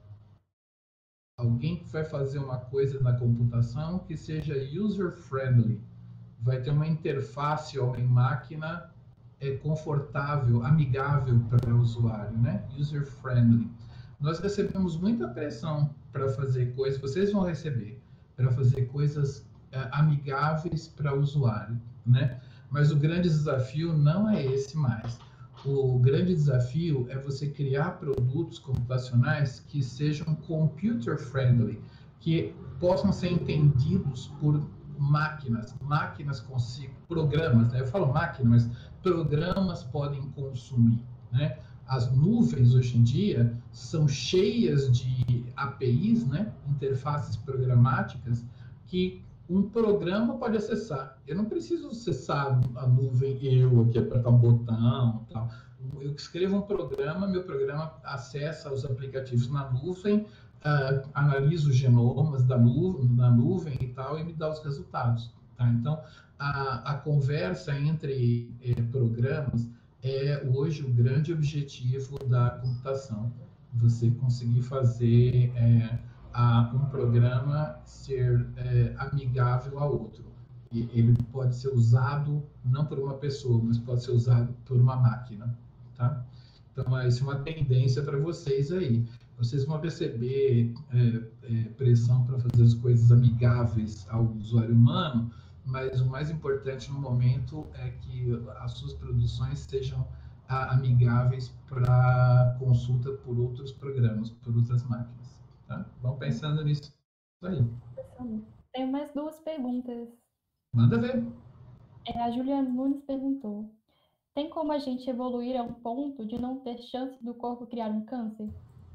Alguém que vai fazer uma coisa na computação que seja user-friendly. Vai ter uma interface homem-máquina é, confortável, amigável para o usuário, né? User-friendly. Nós recebemos muita pressão para fazer coisas, vocês vão receber, para fazer coisas é, amigáveis para o usuário, né? Mas o grande desafio não é esse mais. O grande desafio é você criar produtos computacionais que sejam computer-friendly, que possam ser entendidos por máquinas, máquinas consigo, programas, né? Eu falo máquina, mas programas podem consumir, né? As nuvens, hoje em dia, são cheias de A P Is, né? Interfaces programáticas, que um programa pode acessar. Eu não preciso acessar a nuvem, eu aqui apertar um botão e tal. Eu escrevo um programa, meu programa acessa os aplicativos na nuvem, uh, analisa os genomas da nuvem, na nuvem e tal, e me dá os resultados. Tá? Então, a, a conversa entre eh, programas é hoje o grande objetivo da computação. Você conseguir fazer é, a, um programa ser é, amigável a outro. E ele pode ser usado não por uma pessoa, mas pode ser usado por uma máquina. Tá? Então, essa é uma tendência para vocês aí. Vocês vão receber é, é, pressão para fazer as coisas amigáveis ao usuário humano, mas o mais importante no momento é que as suas produções sejam a, amigáveis para consulta por outros programas, por outras máquinas. Tá? Vão pensando nisso aí. Tenho mais duas perguntas. Manda ver. É, a Juliana Nunes perguntou: tem como a gente evoluir a um ponto de não ter chance do corpo criar um câncer?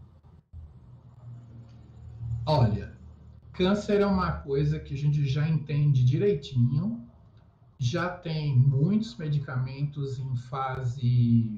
Olha, câncer é uma coisa que a gente já entende direitinho, já tem muitos medicamentos em fase,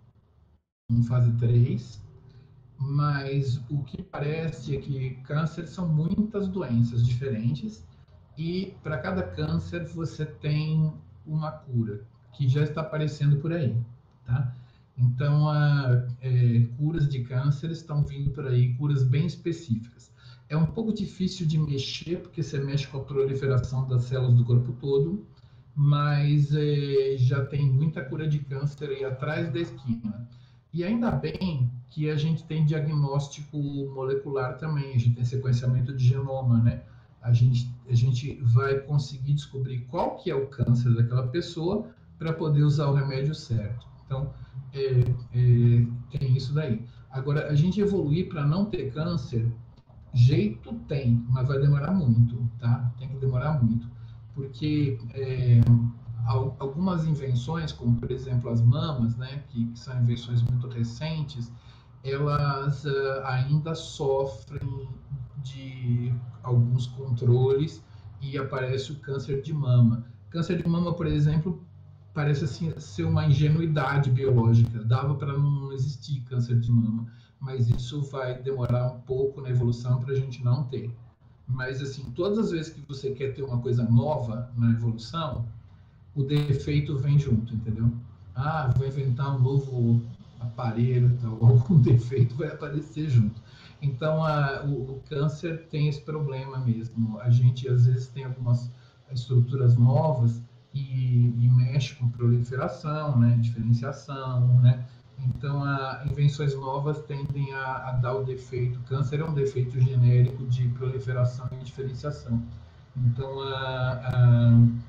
em fase três, mas o que parece é que câncer são muitas doenças diferentes e para cada câncer você tem uma cura que já está aparecendo por aí, tá? Então, a, é, curas de câncer estão vindo por aí, curas bem específicas. É um pouco difícil de mexer, porque você mexe com a proliferação das células do corpo todo, mas é, já tem muita cura de câncer aí atrás da esquina. E ainda bem que a gente tem diagnóstico molecular também, a gente tem sequenciamento de genoma, né? A gente, a gente vai conseguir descobrir qual que é o câncer daquela pessoa para poder usar o remédio certo. Então, é, é, tem isso daí. Agora, a gente evoluir para não ter câncer, jeito tem, mas vai demorar muito, tá? Tem que demorar muito. Porque é, algumas invenções, como, por exemplo, as mamas, né, que, que são invenções muito recentes, elas uh, ainda sofrem de alguns controles e aparece o câncer de mama. Câncer de mama, por exemplo, parece assim, ser uma ingenuidade biológica. Dava para não existir câncer de mama, mas isso vai demorar um pouco na evolução para a gente não ter. Mas, assim, todas as vezes que você quer ter uma coisa nova na evolução, o defeito vem junto, entendeu? Ah, vou inventar um novo aparelho, tal, algum defeito vai aparecer junto. Então, a, o, o câncer tem esse problema mesmo. A gente, às vezes, tem algumas estruturas novas e, e mexe com proliferação, né, diferenciação, né? Então, a, invenções novas tendem a, a dar o defeito. Câncer é um defeito genérico de proliferação e diferenciação. Então, a, a,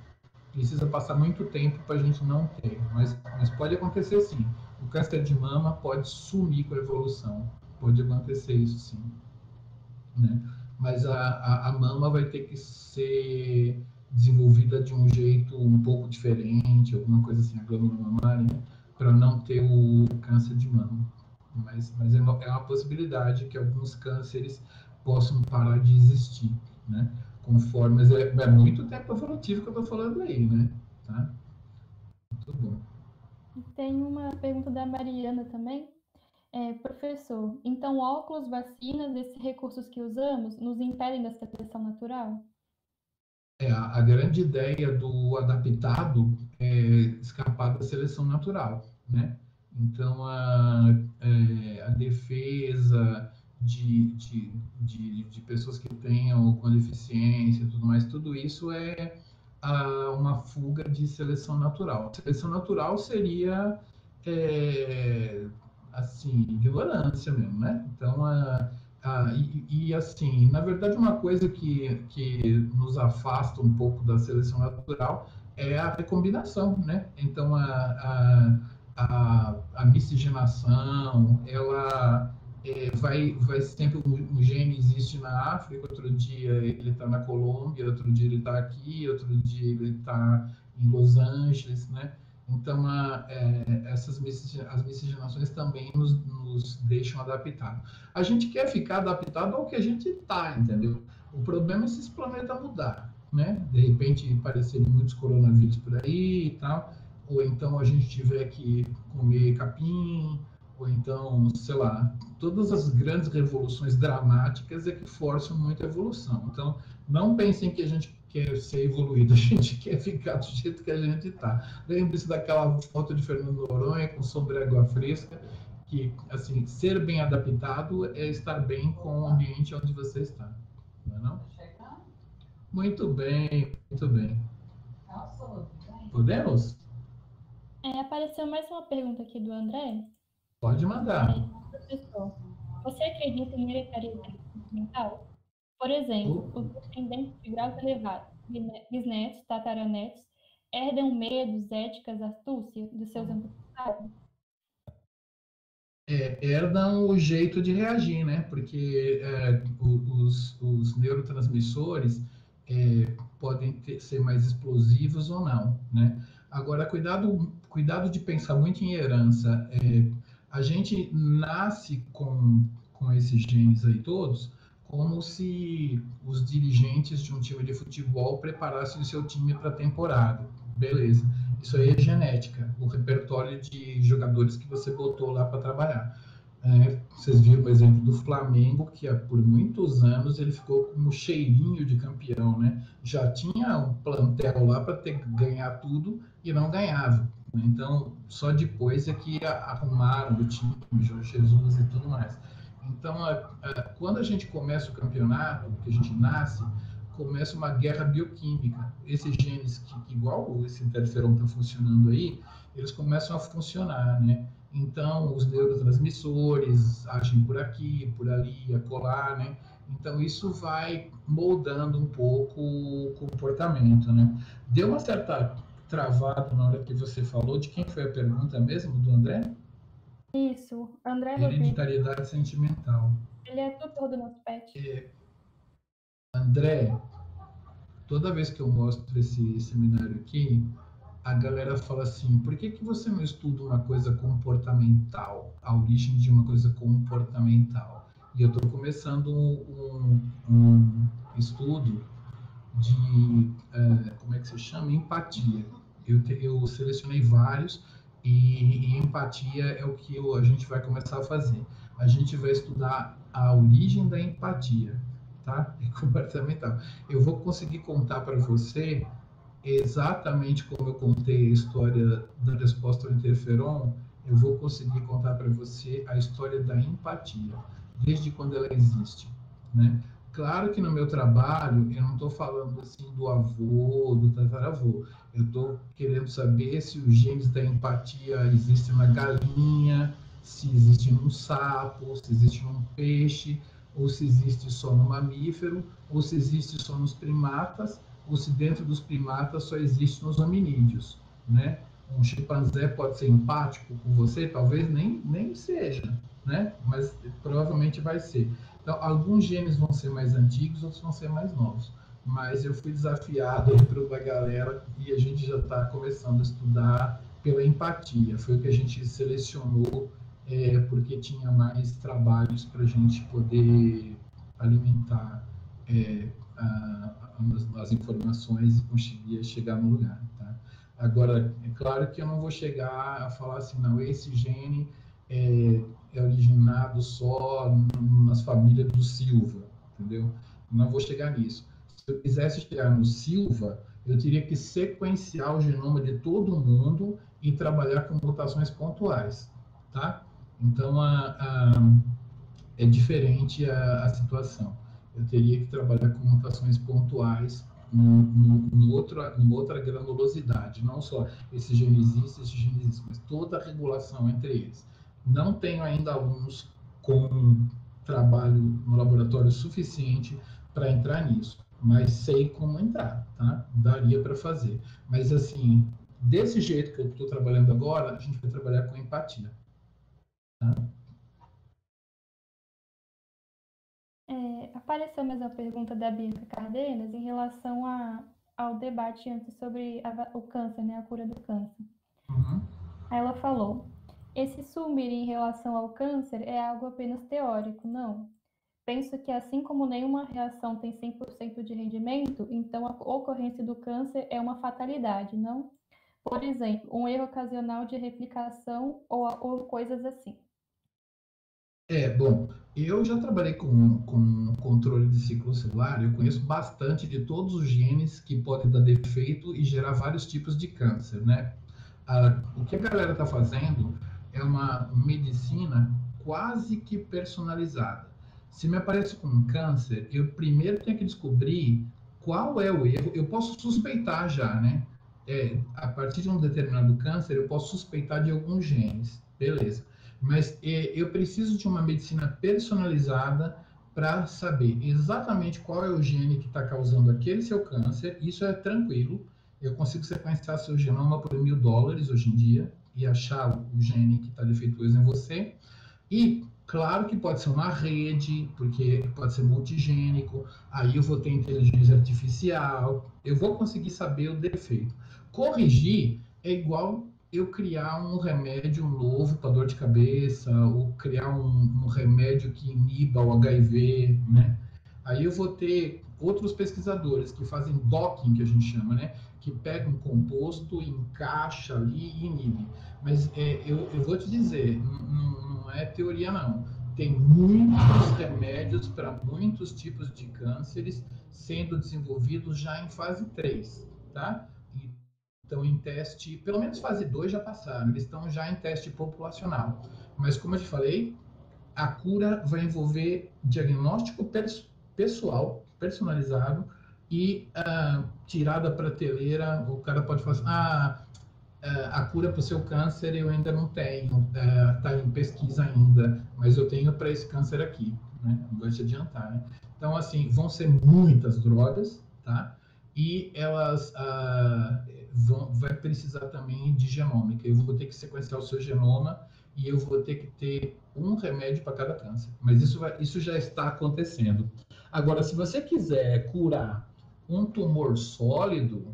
precisa passar muito tempo para a gente não ter, mas, mas pode acontecer sim. O câncer de mama pode sumir com a evolução, pode acontecer isso sim, né? Mas a, a, a mama vai ter que ser desenvolvida de um jeito um pouco diferente, alguma coisa assim, a glândula mamária, né? Para não ter o câncer de mama. Mas, mas é, uma, é uma possibilidade que alguns cânceres possam parar de existir, né? Conforme, mas é, é muito tempo evolutivo que eu estou falando aí, né? Tá? Muito bom. Tem uma pergunta da Mariana também. É, professor, então óculos, vacinas, esses recursos que usamos, nos impedem da seleção natural? É, a, a grande ideia do adaptado é escapar da seleção natural, né? Então, a, é, a defesa de, de, de, de pessoas que tenham com deficiência e tudo mais, tudo isso é a, uma fuga de seleção natural. Seleção natural seria, é, assim, ignorância mesmo, né? Então, a, ah, e, e, assim, na verdade, uma coisa que, que nos afasta um pouco da seleção natural é a recombinação, né? Então, a, a, a, a miscigenação, ela é, vai, vai sempre, um, um gene existe na África, outro dia ele está na Colômbia, outro dia ele está aqui, outro dia ele está em Los Angeles, né? Então, a, é, essas as miscigenações também nos, nos deixam adaptados. A gente quer ficar adaptado ao que a gente está, entendeu? O problema é se esse planeta mudar, né? De repente aparecerem muitos coronavírus por aí e tal, ou então a gente tiver que comer capim, ou então, sei lá, todas as grandes revoluções dramáticas é que forçam muito a evolução. Então, não pensem que a gente quer ser evoluído, a gente quer ficar do jeito que a gente está. Lembre-se daquela foto de Fernando Noronha com sombra e água fresca, que, assim, ser bem adaptado é estar bem com o ambiente onde você está, não é não? Muito bem, muito bem. Podemos? É, apareceu mais uma pergunta aqui do André. Pode mandar. É, professor, você acredita em hereditariedade mental? Por exemplo, os descendentes de graus elevados, bisnetos, tataranetos, herdam medos, éticas, astúcia dos seus antepassados? É, herdam o jeito de reagir, né? Porque é, os, os neurotransmissores é, podem ter, ser mais explosivos ou não, né? Agora, cuidado, cuidado de pensar muito em herança. É, a gente nasce com, com esses genes aí todos, como se os dirigentes de um time de futebol preparassem o seu time para a temporada. Beleza. Isso aí é genética, o repertório de jogadores que você botou lá para trabalhar. É, vocês viram o exemplo do Flamengo, que por muitos anos ele ficou com um cheirinho de campeão, né? Já tinha um plantel lá para ter ganhar tudo e não ganhava. Né? Então, só depois é que arrumaram o time, Jorge Jesus e tudo mais. Então, é, é, quando a gente começa o campeonato, que a gente nasce, começa uma guerra bioquímica. Esses genes, que, que igual esse interferon está funcionando aí, eles começam a funcionar, né? Então, os neurotransmissores agem por aqui, por ali, acolá, né? Então, isso vai moldando um pouco o comportamento, né? Deu uma certa travada na hora que você falou. De quem foi a pergunta mesmo? Do André? Isso, André Hereditariedade sentimental. Ele é tutor do nosso pet. É, André, toda vez que eu mostro esse seminário aqui, a galera fala assim, por que, que você não estuda uma coisa comportamental, a origem de uma coisa comportamental? E eu estou começando um, um, um estudo de, uh, como é que se chama? Empatia. Eu, te, eu selecionei vários e, e empatia é o que eu, a gente vai começar a fazer. A gente vai estudar a origem da empatia, tá? E comportamental. Eu vou conseguir contar para você exatamente como eu contei a história da resposta ao interferon, eu vou conseguir contar para você a história da empatia, desde quando ela existe, né? Claro que no meu trabalho eu não estou falando assim do avô, do tataravô, eu estou querendo saber se os genes da empatia existem na galinha, se existe num sapo, se existe num peixe, ou se existe só no mamífero, ou se existe só nos primatas, ou se dentro dos primatas só existe nos hominídeos, né? Um chimpanzé pode ser empático com você, talvez nem, nem seja, né? Mas provavelmente vai ser. Então, alguns genes vão ser mais antigos, outros vão ser mais novos. Mas eu fui desafiado por uma galera e a gente já está começando a estudar pela empatia. Foi o que a gente selecionou, é, porque tinha mais trabalhos para a gente poder alimentar é, a, a, as informações e conseguir chegar no lugar, tá? Agora, é claro que eu não vou chegar a falar assim, não, esse gene é, é originado só nas famílias do Silva, entendeu? Não vou chegar nisso. Se eu quisesse chegar no Silva, eu teria que sequenciar o genoma de todo mundo e trabalhar com mutações pontuais, tá? Então, a, a, é diferente a, a situação. Eu teria que trabalhar com mutações pontuais em outra, outra granulosidade, não só esse gene existe, esse gene existe, mas toda a regulação entre eles. Não tenho ainda alunos com trabalho no laboratório suficiente para entrar nisso, mas sei como entrar, tá? Daria para fazer. Mas, assim, desse jeito que eu estou trabalhando agora, a gente vai trabalhar com empatia. Tá? É, apareceu mesmo a pergunta da Bianca Cardenas em relação a, ao debate antes sobre a, o câncer, né, a cura do câncer. Uhum. Aí ela falou, esse sumir em relação ao câncer é algo apenas teórico, não? Penso que assim como nenhuma reação tem cem por cento de rendimento, então a ocorrência do câncer é uma fatalidade, não? Por exemplo, um erro ocasional de replicação ou, ou coisas assim. É, bom, eu já trabalhei com, com controle de ciclo celular, eu conheço bastante de todos os genes que podem dar defeito e gerar vários tipos de câncer, né? Ah, o que a galera está fazendo é uma medicina quase que personalizada. Se me aparece com um câncer, eu primeiro tenho que descobrir qual é o erro. Eu posso suspeitar já, né? É, a partir de um determinado câncer, eu posso suspeitar de alguns genes, beleza. Mas é, eu preciso de uma medicina personalizada para saber exatamente qual é o gene que está causando aquele seu câncer. Isso é tranquilo. Eu consigo sequenciar seu genoma por mil dólares hoje em dia e achar o gene que está defeituoso em você. E claro que pode ser uma rede, porque pode ser multigênico. Aí eu vou ter inteligência artificial. Eu vou conseguir saber o defeito. Corrigir é igual eu criar um remédio novo para dor de cabeça, ou criar um, um remédio que iniba o H I V, né? Aí eu vou ter outros pesquisadores que fazem docking, que a gente chama, né? Que pegam um composto, encaixa ali e inibe. Mas é, eu, eu vou te dizer, não, não é teoria não. Tem muitos remédios para muitos tipos de cânceres sendo desenvolvidos já em fase três, tá? Estão em teste, pelo menos fase dois já passaram, eles estão já em teste populacional. Mas, como eu te falei, a cura vai envolver diagnóstico pers pessoal, personalizado, e uh, tirar da prateleira, o cara pode falar assim, ah, uh, a cura para o seu câncer eu ainda não tenho, está uh, em pesquisa ainda, mas eu tenho para esse câncer aqui, né? Não vou te adiantar, né? Então, assim, vão ser muitas drogas, tá? E elas uh, vão, vai precisar também de genômica. Eu vou ter que sequenciar o seu genoma e eu vou ter que ter um remédio para cada câncer. Mas isso, vai, isso já está acontecendo. Agora, se você quiser curar um tumor sólido,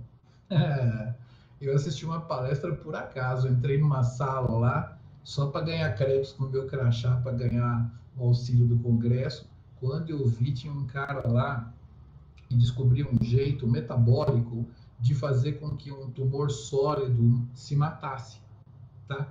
é, eu assisti uma palestra por acaso, entrei numa sala lá só para ganhar créditos no meu crachá, para ganhar o auxílio do Congresso. Quando eu vi, tinha um cara lá e descobriu um jeito metabólico de fazer com que um tumor sólido se matasse, tá?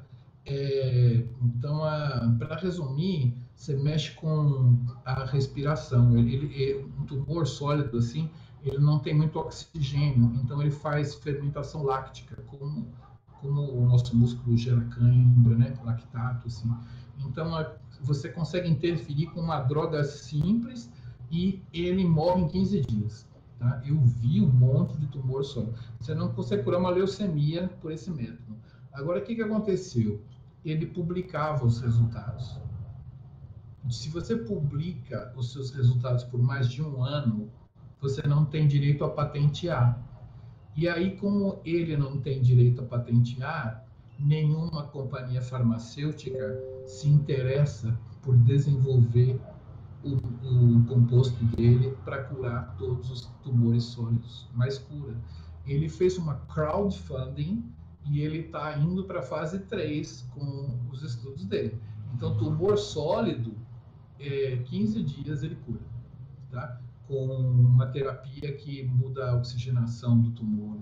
É, então, para resumir, você mexe com a respiração. Ele, ele, um tumor sólido, assim, ele não tem muito oxigênio, então ele faz fermentação láctica, como, como o nosso músculo gera cãibra, né? Lactato, assim. Então, você consegue interferir com uma droga simples e ele morre em quinze dias. Tá? Eu vi um monte de tumor sólido. Você não consegue curar uma leucemia por esse método. Agora, o que, que aconteceu? Ele publicava os resultados. Se você publica os seus resultados por mais de um ano, você não tem direito a patentear. E aí, como ele não tem direito a patentear, nenhuma companhia farmacêutica se interessa por desenvolver o, o composto dele para curar todos os tumores sólidos, mas cura. Ele fez uma crowdfunding e ele está indo para a fase três com os estudos dele. Então, tumor sólido, é, quinze dias ele cura, tá? Com uma terapia que muda a oxigenação do tumor.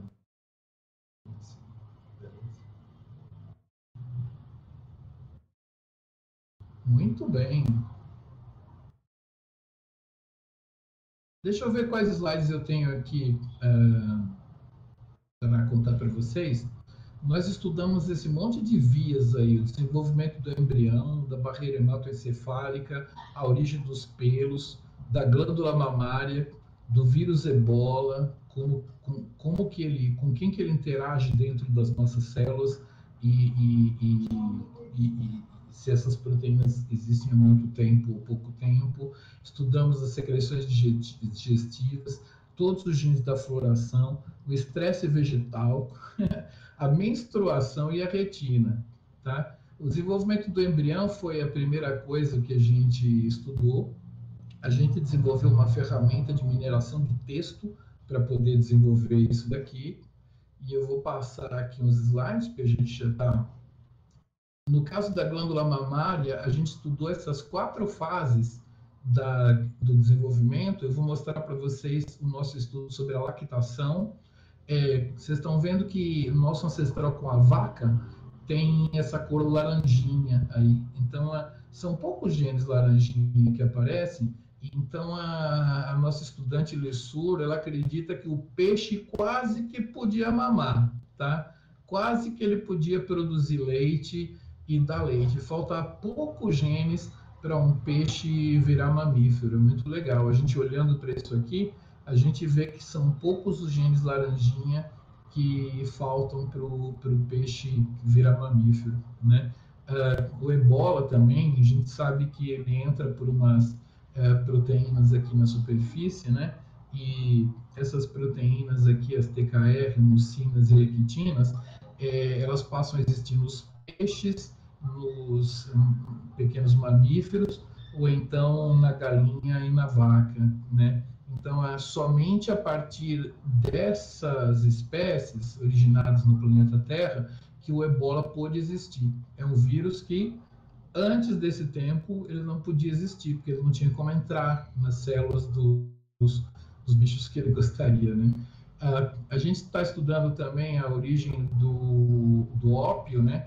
Muito bem. Deixa eu ver quais slides eu tenho aqui uh, para contar para vocês. Nós estudamos esse monte de vias aí, o desenvolvimento do embrião, da barreira hematoencefálica, a origem dos pelos, da glândula mamária, do vírus ebola, como, com, como que ele, com quem que ele interage dentro das nossas células e, e, e, e, e se essas proteínas existem há muito tempo ou pouco tempo. Estudamos as secreções digestivas, todos os genes da floração, o estresse vegetal, a menstruação e a retina, tá? O desenvolvimento do embrião foi a primeira coisa que a gente estudou. A gente desenvolveu uma ferramenta de mineração de texto para poder desenvolver isso daqui. E eu vou passar aqui uns slides, porque a gente já está... No caso da glândula mamária, a gente estudou essas quatro fases da, do desenvolvimento. Eu vou mostrar para vocês o nosso estudo sobre a lactação. É, vocês estão vendo que o nosso ancestral com a vaca tem essa cor laranjinha aí. Então, a, são poucos genes laranjinha que aparecem. Então, a, a nossa estudante Lessur, ela acredita que o peixe quase que podia mamar, tá? Quase que ele podia produzir leite e dar leite. Falta poucos genes para um peixe virar mamífero. Muito legal. A gente olhando para isso aqui, a gente vê que são poucos os genes laranjinha que faltam para o peixe virar mamífero, né? Uh, o ebola também, a gente sabe que ele entra por umas uh, proteínas aqui na superfície, né? E essas proteínas aqui, as T K R, mucinas e lectinas, eh, elas passam a existir nos peixes, nos um, pequenos mamíferos, ou então na galinha e na vaca, né? Então, é somente a partir dessas espécies originadas no planeta Terra que o ebola pôde existir. É um vírus que, antes desse tempo, ele não podia existir, porque ele não tinha como entrar nas células dos, dos bichos que ele gostaria, né? Uh, a gente está estudando também a origem do, do ópio, né?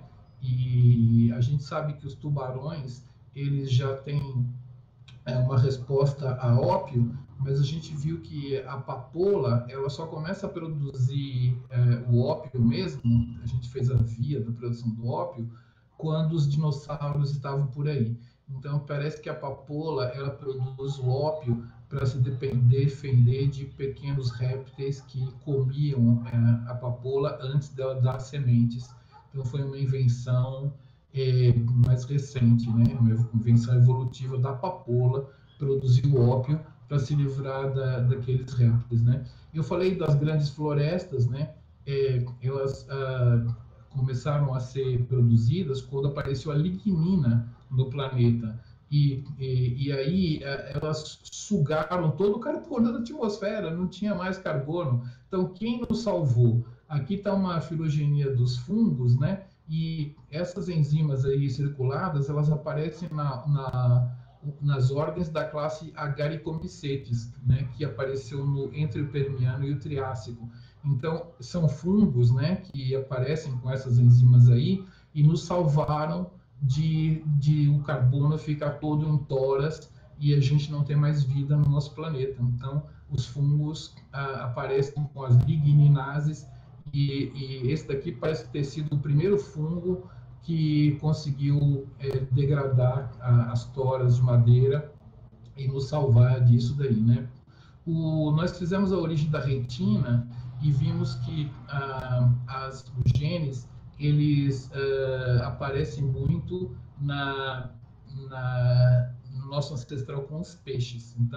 E a gente sabe que os tubarões, eles já têm é, uma resposta a ópio, mas a gente viu que a papoula, ela só começa a produzir é, o ópio mesmo, a gente fez a via da produção do ópio, quando os dinossauros estavam por aí. Então, parece que a papoula, ela produz o ópio para se defender de pequenos répteis que comiam é, a papoula antes dela dar sementes. Então, foi uma invenção é, mais recente, né? Uma invenção evolutiva da papoula, produzir o ópio para se livrar da, daqueles répteis, né? Eu falei das grandes florestas, né? É, elas ah, começaram a ser produzidas quando apareceu a lignina no planeta. E, e, e aí elas sugaram todo o carbono da atmosfera, não tinha mais carbono. Então, quem nos salvou? Aqui está uma filogenia dos fungos, né? E essas enzimas aí circuladas, elas aparecem na, na, nas ordens da classe Agaricomycetes, né? Que apareceu no, entre o Permiano e o Triássico. Então, são fungos, né? Que aparecem com essas enzimas aí e nos salvaram de, de o carbono ficar todo em toras e a gente não ter mais vida no nosso planeta. Então, os fungos ah, aparecem com as ligninases. E, e esse daqui parece ter sido o primeiro fungo que conseguiu é, degradar a, as toras de madeira e nos salvar disso daí, né? O, nós fizemos a origem da retina e vimos que ah, as, os genes, eles ah, aparecem muito na, na, no nosso ancestral com os peixes. Então,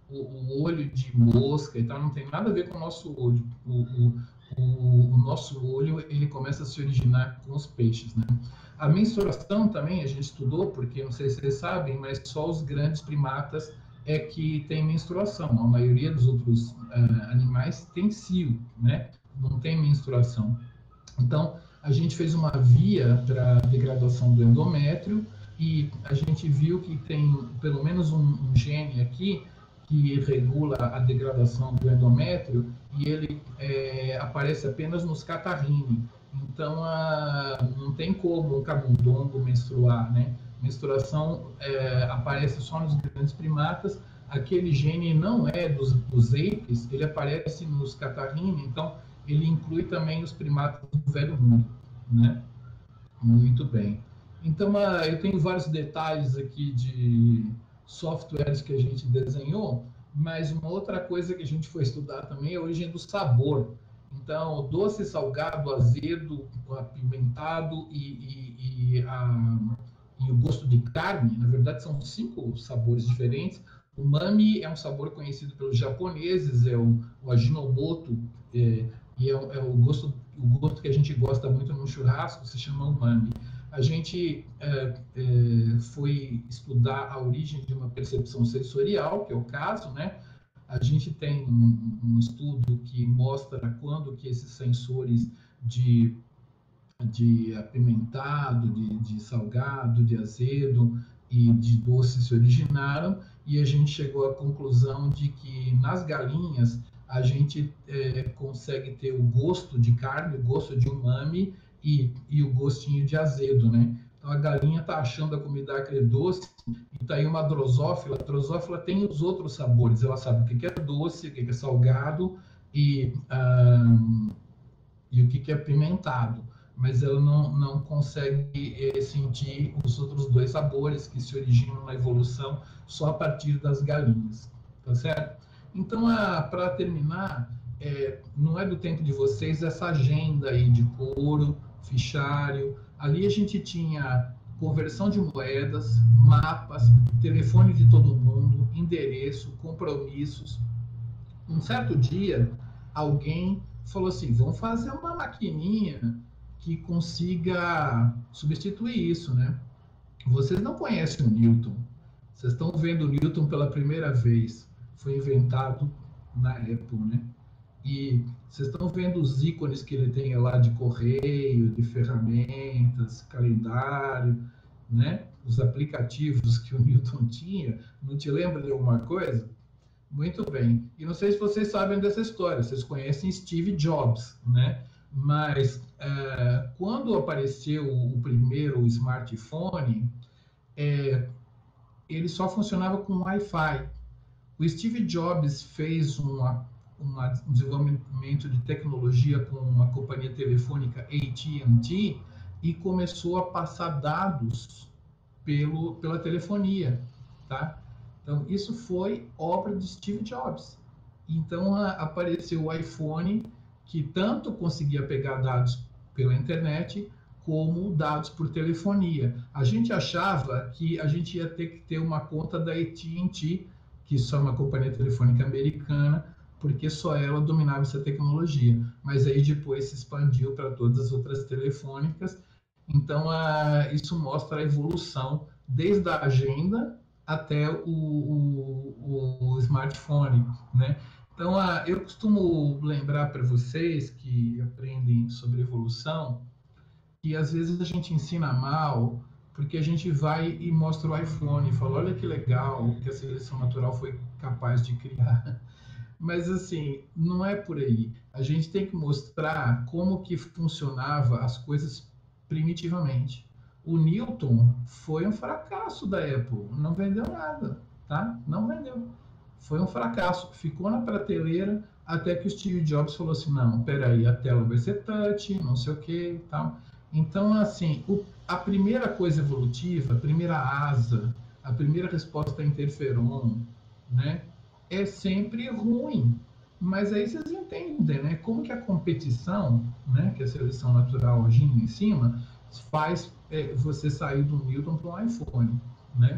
o, o olho de mosca e tal, não tem nada a ver com o nosso olho. O, o, o, o nosso olho, ele começa a se originar com os peixes, né? A menstruação também a gente estudou, porque não sei se vocês sabem, mas só os grandes primatas é que tem menstruação. A maioria dos outros uh, animais tem cio, né? Não tem menstruação. Então, a gente fez uma via para a degradação do endométrio e a gente viu que tem pelo menos um, um gene aqui que regula a degradação do endométrio e ele é, aparece apenas nos catarrini. Então, a, não tem como um camundongo menstruar, né? Menstruação é, aparece só nos grandes primatas. Aquele gene não é dos, dos apes, ele aparece nos catarrini, então ele inclui também os primatas do Velho Mundo, né? Muito bem. Então, uh, eu tenho vários detalhes aqui de softwares que a gente desenhou, mas uma outra coisa que a gente foi estudar também é a origem do sabor. Então, doce, salgado, azedo, apimentado e, e, e, a, e o gosto de carne, na verdade, são cinco sabores diferentes. O umami é um sabor conhecido pelos japoneses, é o, o Ajinomoto, é, e é, é o, gosto, o gosto que a gente gosta muito no churrasco, se chama umami. A gente é, é, foi estudar a origem de uma percepção sensorial, que é o caso, né? A gente tem um, um estudo que mostra quando que esses sensores de, de apimentado, de, de salgado, de azedo e de doce se originaram, e a gente chegou à conclusão de que nas galinhas a gente é, consegue ter o gosto de carne, o gosto de umami e, e o gostinho de azedo, né? Então a galinha está achando a comida agridoce e está aí uma drosófila. A drosófila tem os outros sabores, ela sabe o que é doce, o que é salgado e, um, e o que é apimentado, mas ela não, não consegue é, sentir os outros dois sabores que se originam na evolução só a partir das galinhas, tá certo? Então, para terminar, é, não é do tempo de vocês essa agenda aí de couro, fichário. Ali a gente tinha conversão de moedas, mapas, telefone de todo mundo, endereço, compromissos. Um certo dia, alguém falou assim, vamos fazer uma maquininha que consiga substituir isso, né? Vocês não conhecem o Newton. Vocês estão vendo o Newton pela primeira vez. Foi inventado na Apple, né? E vocês estão vendo os ícones que ele tem lá de correio, de ferramentas, calendário, né? Os aplicativos que o Newton tinha. Não te lembra de alguma coisa? Muito bem. E não sei se vocês sabem dessa história. Vocês conhecem Steve Jobs, né? Mas é, quando apareceu o primeiro smartphone, é, ele só funcionava com Wi-Fi. O Steve Jobs fez uma, uma, um desenvolvimento de tecnologia com uma companhia telefônica A T and T e começou a passar dados pelo, pela telefonia, tá? Então, isso foi obra de Steve Jobs. Então, a, apareceu o iPhone, que tanto conseguia pegar dados pela internet, como dados por telefonia. A gente achava que a gente ia ter que ter uma conta da A T and T, que só é uma companhia telefônica americana, porque só ela dominava essa tecnologia. Mas aí depois se expandiu para todas as outras telefônicas. Então, a, isso mostra a evolução desde a agenda até o, o, o smartphone, né? Então, a, eu costumo lembrar para vocês que aprendem sobre evolução, que às vezes a gente ensina mal, porque a gente vai e mostra o iPhone e fala, olha que legal que a seleção natural foi capaz de criar. Mas, assim, não é por aí. A gente tem que mostrar como que funcionava as coisas primitivamente. O Newton foi um fracasso da Apple, não vendeu nada, tá? Não vendeu. Foi um fracasso, ficou na prateleira até que o Steve Jobs falou assim, não, peraí, a tela vai ser touch, não sei o que e tal. Então, assim, o, a primeira coisa evolutiva, a primeira asa, a primeira resposta a interferon, né, é sempre ruim. Mas aí vocês entendem, né, como que a competição, né, que a seleção natural agindo em cima, faz é, você sair do Newton para um iPhone, né?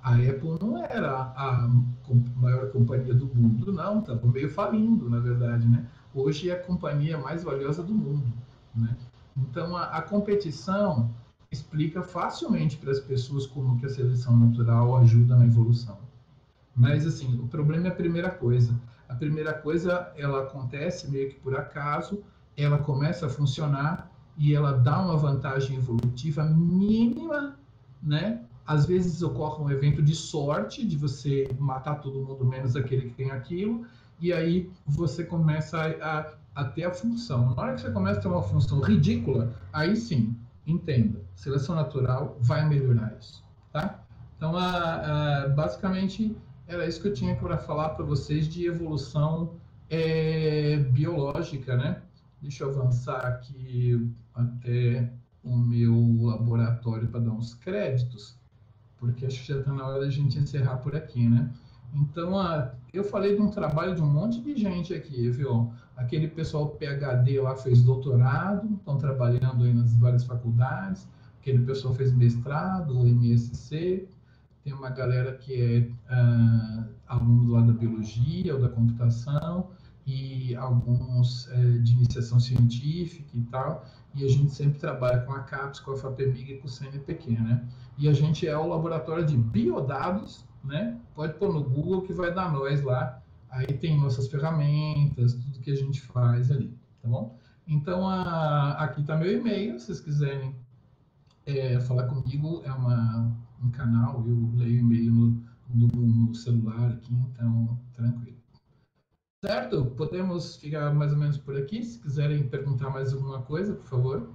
A Apple não era a maior companhia do mundo, não, estava meio falindo, na verdade, né? Hoje é a companhia mais valiosa do mundo, né? Então, a, a competição explica facilmente para as pessoas como que a seleção natural ajuda na evolução. Mas, assim, o problema é a primeira coisa. A primeira coisa, ela acontece meio que por acaso, ela começa a funcionar e ela dá uma vantagem evolutiva mínima, né? Às vezes ocorre um evento de sorte, de você matar todo mundo menos aquele que tem aquilo, e aí você começa a, a, a ter a função. Na hora que você começa a ter uma função ridícula, aí sim, entenda, seleção natural vai melhorar isso, tá? Então, a, a, basicamente, era isso que eu tinha para falar para vocês de evolução é, biológica, né? Deixa eu avançar aqui até o meu laboratório para dar uns créditos, porque acho que já está na hora da gente encerrar por aqui, né? Então, a, eu falei de um trabalho de um monte de gente aqui, viu? Aquele pessoal P H D lá fez doutorado, estão trabalhando aí nas várias faculdades, aquele pessoal fez mestrado, o M S C, tem uma galera que é uh, aluno lá da biologia ou da computação, e alguns é, de iniciação científica e tal, e a gente sempre trabalha com a CAPES, com a FAPEMIG e com o C N P Q, né? E a gente é o laboratório de biodados, né? Pode pôr no Google que vai dar nós lá, aí tem nossas ferramentas, tudo que a gente faz ali, tá bom? Então, a, aqui está meu e-mail, se vocês quiserem é, falar comigo, é uma, um canal, eu leio e-mail no, no, no celular aqui, então, tranquilo. Certo? Podemos ficar mais ou menos por aqui. Se quiserem perguntar mais alguma coisa, por favor.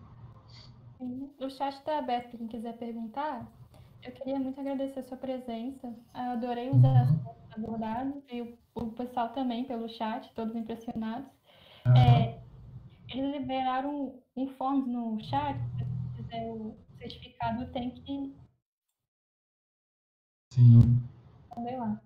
O chat está aberto para quem quiser perguntar. Eu queria muito agradecer a sua presença. Eu adorei os Uhum. assuntos abordados e o, o pessoal também pelo chat, todos impressionados. Uhum. É, eles liberaram um forms no chat. Se quiser o certificado, tem que Sim. responder lá.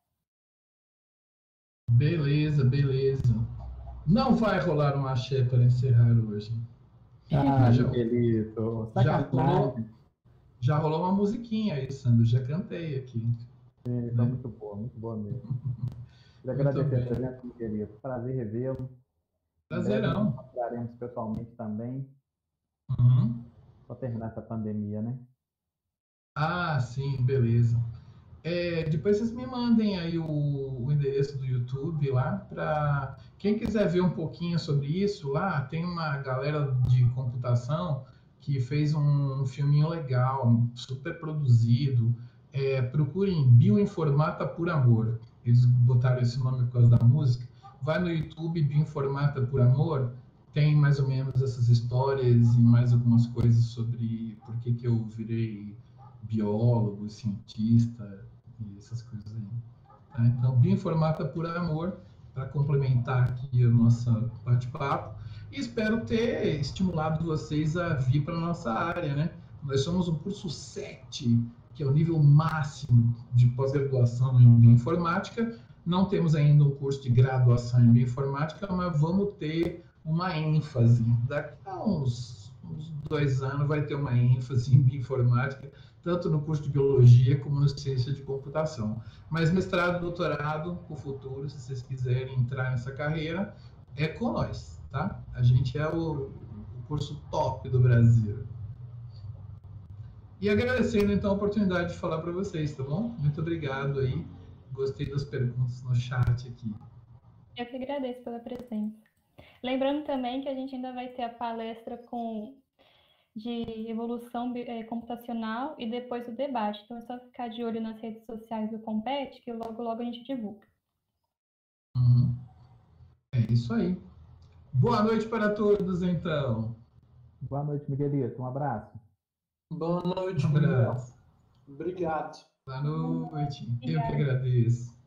Beleza, beleza. Não vai rolar um axé para encerrar hoje. Ah, já, Miguelito, já, rolou, já rolou uma musiquinha aí, Sandro. Já cantei aqui. Sim, né? Foi muito boa, muito boa mesmo. Queria agradecer a presença, Miguelito. Prazer revê-lo. Prazerão. Encontraremos pessoalmente também. Uhum. Só terminar essa pandemia, né? Ah, sim, beleza. É, depois vocês me mandem aí o, o endereço do YouTube lá para quem quiser ver um pouquinho sobre isso. Lá tem uma galera de computação que fez um, um filminho legal, super produzido. É, procurem Bioinformata por Amor. Eles botaram esse nome por causa da música. Vai no YouTube, Bioinformata por Amor. Tem mais ou menos essas histórias e mais algumas coisas sobre por que que eu virei biólogo, cientista e essas coisas aí. Tá? Então, Bioinformata por Amor, para complementar aqui o nosso bate-papo. E espero ter estimulado vocês a vir para a nossa área, né? Nós somos o curso sete, que é o nível máximo de pós-graduação em bioinformática. Não temos ainda um curso de graduação em bioinformática, mas vamos ter uma ênfase. Daqui a uns, uns dois anos vai ter uma ênfase em bioinformática, tanto no curso de biologia como no ciência de computação. Mas mestrado, doutorado, o futuro, se vocês quiserem entrar nessa carreira, é com nós, tá? A gente é o, o curso top do Brasil. E agradecendo, então, a oportunidade de falar para vocês, tá bom? Muito obrigado aí. Gostei das perguntas no chat aqui. Eu que agradeço pela presença. Lembrando também que a gente ainda vai ter a palestra com, de evolução é, computacional e depois o debate. Então é só ficar de olho nas redes sociais do Compete, que logo, logo a gente divulga. Uhum. É isso aí. Boa noite para todos, então. Boa noite, Miguelito. Um abraço. Boa noite, Um abraço. Miguel. Obrigado. Boa noite. Eu que agradeço.